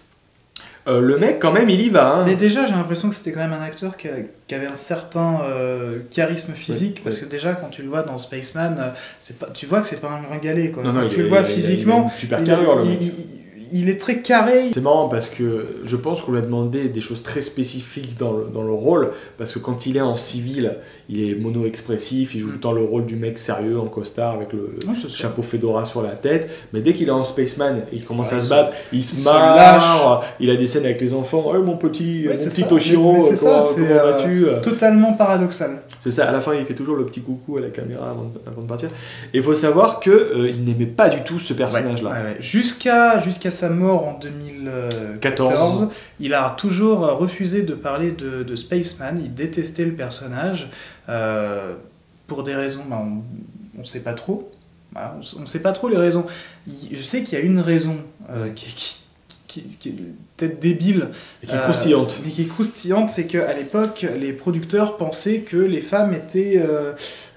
Speaker 2: Euh, le mec, quand même, il y va. Hein.
Speaker 1: Mais déjà, j'ai l'impression que c'était quand même un acteur qui, a, qui avait un certain euh, charisme physique, ouais, parce ouais. que déjà, quand tu le vois dans Spaceman, euh, c'est pas, tu vois que c'est pas un gringalet. Quoi.
Speaker 2: Non, non,
Speaker 1: quand tu
Speaker 2: il,
Speaker 1: le vois
Speaker 2: il,
Speaker 1: physiquement,
Speaker 2: il, super carrure, le mec.
Speaker 1: Il, il est très carré.
Speaker 2: C'est marrant parce que je pense qu'on lui a demandé des choses très spécifiques dans le, dans le rôle, parce que quand il est en civil, il est mono-expressif, il joue dans le rôle du mec sérieux en costard avec le oh, chapeau fedora sur la tête, mais dès qu'il est en Spaceman et qu'il commence ouais, à se battre, il se marre, il a des scènes avec les enfants, hey, mon petit,
Speaker 1: ouais,
Speaker 2: mon petit
Speaker 1: ça.
Speaker 2: Toshiro,
Speaker 1: mais, mais
Speaker 2: comment,
Speaker 1: ça,
Speaker 2: comment
Speaker 1: euh,
Speaker 2: vas-tu
Speaker 1: totalement paradoxal.
Speaker 2: C'est ça, à la fin il fait toujours le petit coucou à la caméra avant de, avant de partir. Et il faut savoir qu'il euh, n'aimait pas du tout ce personnage-là.
Speaker 1: Ouais, ouais, ouais. Jusqu'à jusqu'à sa mort en deux mille quatorze, il a toujours refusé de parler de, de Spaceman, il détestait le personnage, euh, pour des raisons, bah, on ne sait pas trop, bah, on ne sait pas trop les raisons. Je sais qu'il y a une raison euh, qui, qui Qui, qui est peut-être débile,
Speaker 2: et qui est croustillante.
Speaker 1: Euh, mais qui est croustillante, c'est qu'à l'époque, les producteurs pensaient que les femmes étaient euh,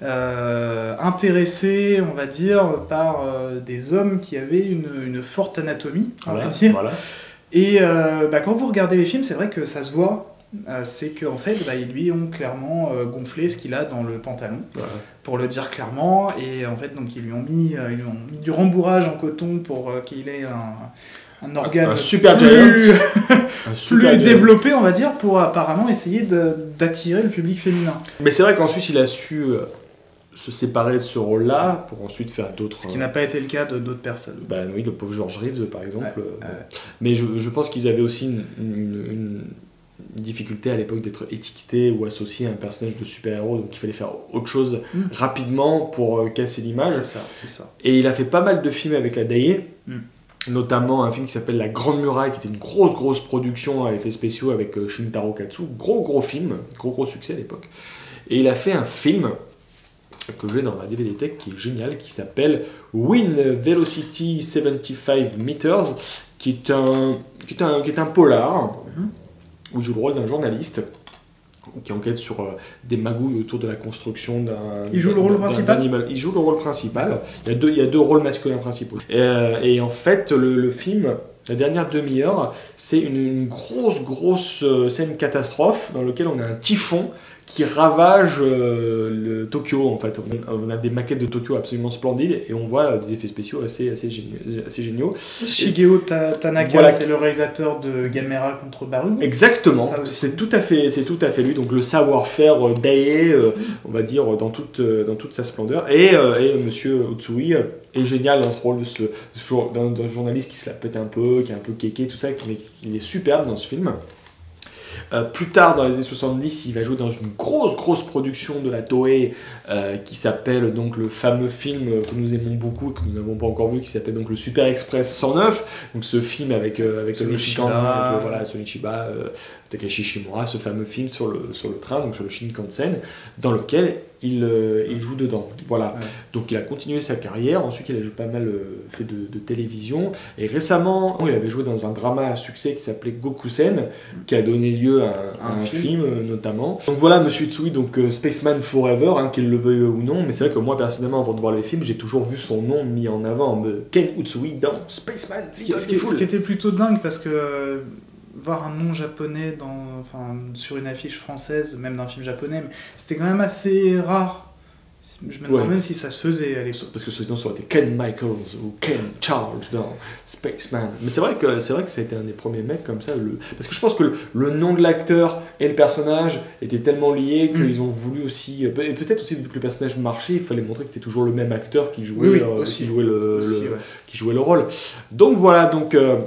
Speaker 1: euh, intéressées, on va dire, par euh, des hommes qui avaient une, une forte anatomie, on
Speaker 2: voilà,
Speaker 1: va dire.
Speaker 2: Voilà.
Speaker 1: Et euh, bah, quand vous regardez les films, c'est vrai que ça se voit. Euh, c'est qu'en fait, bah, ils lui ont clairement euh, gonflé ce qu'il a dans le pantalon, voilà. pour le dire clairement. Et en fait, donc ils lui ont mis, euh, ils lui ont mis du rembourrage en coton pour euh, qu'il ait un un organe
Speaker 2: un super
Speaker 1: plus,
Speaker 2: un super
Speaker 1: plus développé, on va dire, pour apparemment essayer d'attirer le public féminin.
Speaker 2: Mais c'est vrai qu'ensuite il a su euh, se séparer de ce rôle-là pour ensuite faire d'autres...
Speaker 1: Ce qui euh... n'a pas été le cas de d'autres personnes.
Speaker 2: Bah oui, le pauvre George Reeves par exemple.
Speaker 1: Ouais,
Speaker 2: euh,
Speaker 1: ouais.
Speaker 2: Mais je, je pense qu'ils avaient aussi une, une, une difficulté à l'époque d'être étiqueté ou associé à un personnage de super-héros, donc il fallait faire autre chose mmh. rapidement pour euh, casser l'image.
Speaker 1: C'est ça, c'est ça.
Speaker 2: Et il a fait pas mal de films avec la Daiei.
Speaker 1: Mmh.
Speaker 2: Notamment un film qui s'appelle La Grande Muraille, qui était une grosse grosse production à effets spéciaux avec euh, Shintaro Katsu, gros gros film, gros gros succès à l'époque. Et il a fait un film que j'ai dans ma D V D Tech qui est génial, qui s'appelle Wind Velocity soixante-quinze meters, qui est un, qui est un, qui est un polar, mm-hmm. où il joue le rôle d'un journaliste qui enquête sur euh, des magouilles autour de la construction d'un...
Speaker 1: Il joue le rôle principal
Speaker 2: animal. Il joue le rôle principal. Il y a deux, il y a deux rôles masculins principaux. Et, euh, et en fait, le, le film, la dernière demi-heure, c'est une, une grosse, grosse euh, scène catastrophe dans laquelle on a un typhon qui ravage euh, le Tokyo, en fait. On a des maquettes de Tokyo absolument splendides et on voit des effets spéciaux assez, assez, géniaux, assez géniaux.
Speaker 1: Shigeo Tanaka, voilà. C'est le réalisateur de Gamera contre Barugo.
Speaker 2: Exactement, c'est tout, à fait, c'est tout à fait lui. Donc le savoir-faire Daiei, euh, on va dire, dans toute, euh, dans toute sa splendeur. Et, euh, et Monsieur Utsui est génial dans ce rôle de ce, d'un, d'un journaliste qui se la pète un peu, qui est un peu kéké, tout ça, mais il est superbe dans ce film. Euh, plus tard, dans les années soixante-dix, il va jouer dans une grosse, grosse production de la Toei euh, qui s'appelle donc le fameux film que nous aimons beaucoup et que nous n'avons pas encore vu, qui s'appelle donc le Super Express cent neuf. Donc ce film avec euh, avec Sonichiba, euh, voilà, Sonichiba, euh, Takashi Shimura, ce fameux film sur le sur le train, donc sur le Shinkansen, dans lequel il, euh, il joue dedans. Voilà. Ouais. Donc il a continué sa carrière. Ensuite, il a joué pas mal euh, fait de, de télévision. Et récemment, il avait joué dans un drama à succès qui s'appelait Gokusen, qui a donné lieu à un, à un film, film euh, notamment. Donc voilà, Monsieur Utsui, donc euh, Spaceman Forever, hein, qu'il le veuille ou non. Mais c'est vrai que moi, personnellement, avant de voir les films, j'ai toujours vu son nom mis en avant, Ken Utsui dans Spaceman.
Speaker 1: Ce qui, ce, qui, ce qui était plutôt dingue parce que voir un nom japonais dans, enfin, sur une affiche française, même d'un film japonais, mais c'était quand même assez rare. Je me demande ouais. même si ça se faisait à l'époque.
Speaker 2: Parce que sinon ça aurait été Ken Michaels ou Ken Charles dans Spaceman. Mais c'est vrai que c'est vrai que ça a été un des premiers mecs comme ça. Le... Parce que je pense que le, le nom de l'acteur et le personnage étaient tellement liés qu'ils mm. ont voulu aussi. Et peut-être aussi vu que le personnage marchait, il fallait montrer que c'était toujours le même acteur qui jouait,
Speaker 1: oui,
Speaker 2: euh,
Speaker 1: aussi.
Speaker 2: Qui jouait le,
Speaker 1: aussi,
Speaker 2: le
Speaker 1: ouais.
Speaker 2: qui jouait le rôle. Donc voilà donc. Euh,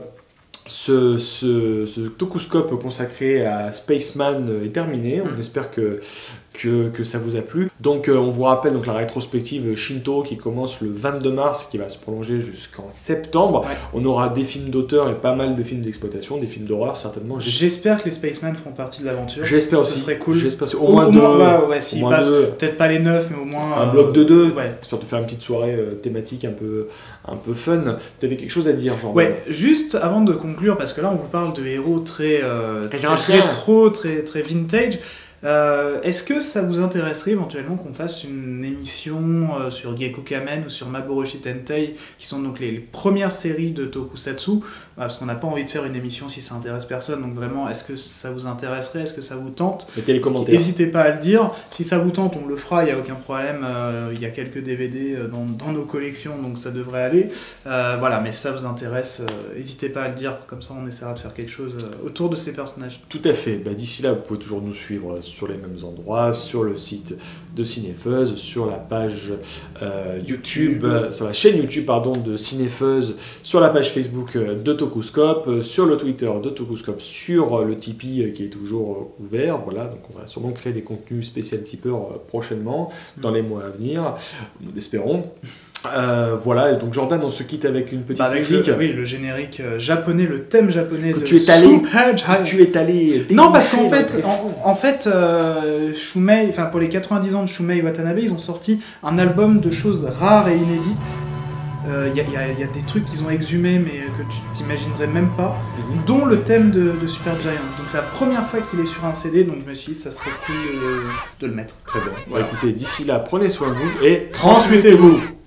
Speaker 2: Ce, ce, ce Tokuscope consacré à Spaceman est terminé. On mmh. espère que, que, que ça vous a plu. Donc, euh, on vous rappelle donc, la rétrospective Shinto qui commence le vingt-deux mars, qui va se prolonger jusqu'en septembre. Ouais. On aura des films d'auteur et pas mal de films d'exploitation, des films d'horreur certainement.
Speaker 1: J'espère que les Spaceman feront partie de l'aventure.
Speaker 2: J'espère aussi.
Speaker 1: Ce serait cool.
Speaker 2: J'espère aussi. Au, au moins au deux.
Speaker 1: Moins, ouais, ouais, s'ils passent, peut-être pas les neuf, mais au moins.
Speaker 2: Un euh, bloc de deux,
Speaker 1: ouais.
Speaker 2: histoire de faire une petite soirée euh, thématique un peu, un peu fun. T'avais quelque chose à dire, Jean?
Speaker 1: Ouais, juste avant de conclure, parce que là on vous parle de héros très, euh, très rétro, très, très vintage. Euh, Est-ce que ça vous intéresserait éventuellement qu'on fasse une émission euh, sur Gekko Kamen ou sur Maboroshi Tentei, qui sont donc les, les premières séries de Tokusatsu, bah, parce qu'on n'a pas envie de faire une émission si ça intéresse personne, donc vraiment, est-ce que ça vous intéresserait, est-ce que ça vous tente?
Speaker 2: Mettez les commentaires.
Speaker 1: N'hésitez pas à le dire. Si ça vous tente, on le fera, il n'y a aucun problème. Euh, il y a quelques D V D dans, dans nos collections, donc ça devrait aller. Euh, voilà, mais si ça vous intéresse, n'hésitez euh, pas à le dire, comme ça on essaiera de faire quelque chose euh, autour de ces personnages.
Speaker 2: Tout à fait. Bah, d'ici là, vous pouvez toujours nous suivre sur les mêmes endroits, sur le site de Cinefeuse, sur la page euh, YouTube, euh, sur la chaîne YouTube pardon, de Cinefeuse, sur la page Facebook euh, de Tokuscope, euh, sur le Twitter de Tokuscope, sur euh, le Tipeee euh, qui est toujours euh, ouvert. Voilà, donc on va sûrement créer des contenus spécial tipeurs euh, prochainement, dans les mois à venir, nous l'espérons. Euh, voilà, donc Jordan, on se quitte avec une petite
Speaker 1: bah avec
Speaker 2: musique.
Speaker 1: Le, oui, le générique euh, japonais, le thème japonais
Speaker 2: que
Speaker 1: de
Speaker 2: tu es allé,
Speaker 1: Soup-Hedge.
Speaker 2: tu es allé.
Speaker 1: Non, parce qu'en fait, en, en fait, euh, Shumei, enfin pour les quatre-vingt-dix ans de Shumei Watanabe, ils ont sorti un album de choses rares et inédites. Il euh, y, y, y a des trucs qu'ils ont exhumés mais que tu t'imaginerais même pas, mm-hmm. dont le thème de, de Super Giant. Donc c'est la première fois qu'il est sur un C D, donc je me suis dit ça serait cool de, de le mettre.
Speaker 2: Très bien. Voilà. Bon, écoutez, d'ici là, prenez soin de vous et transmettez-vous.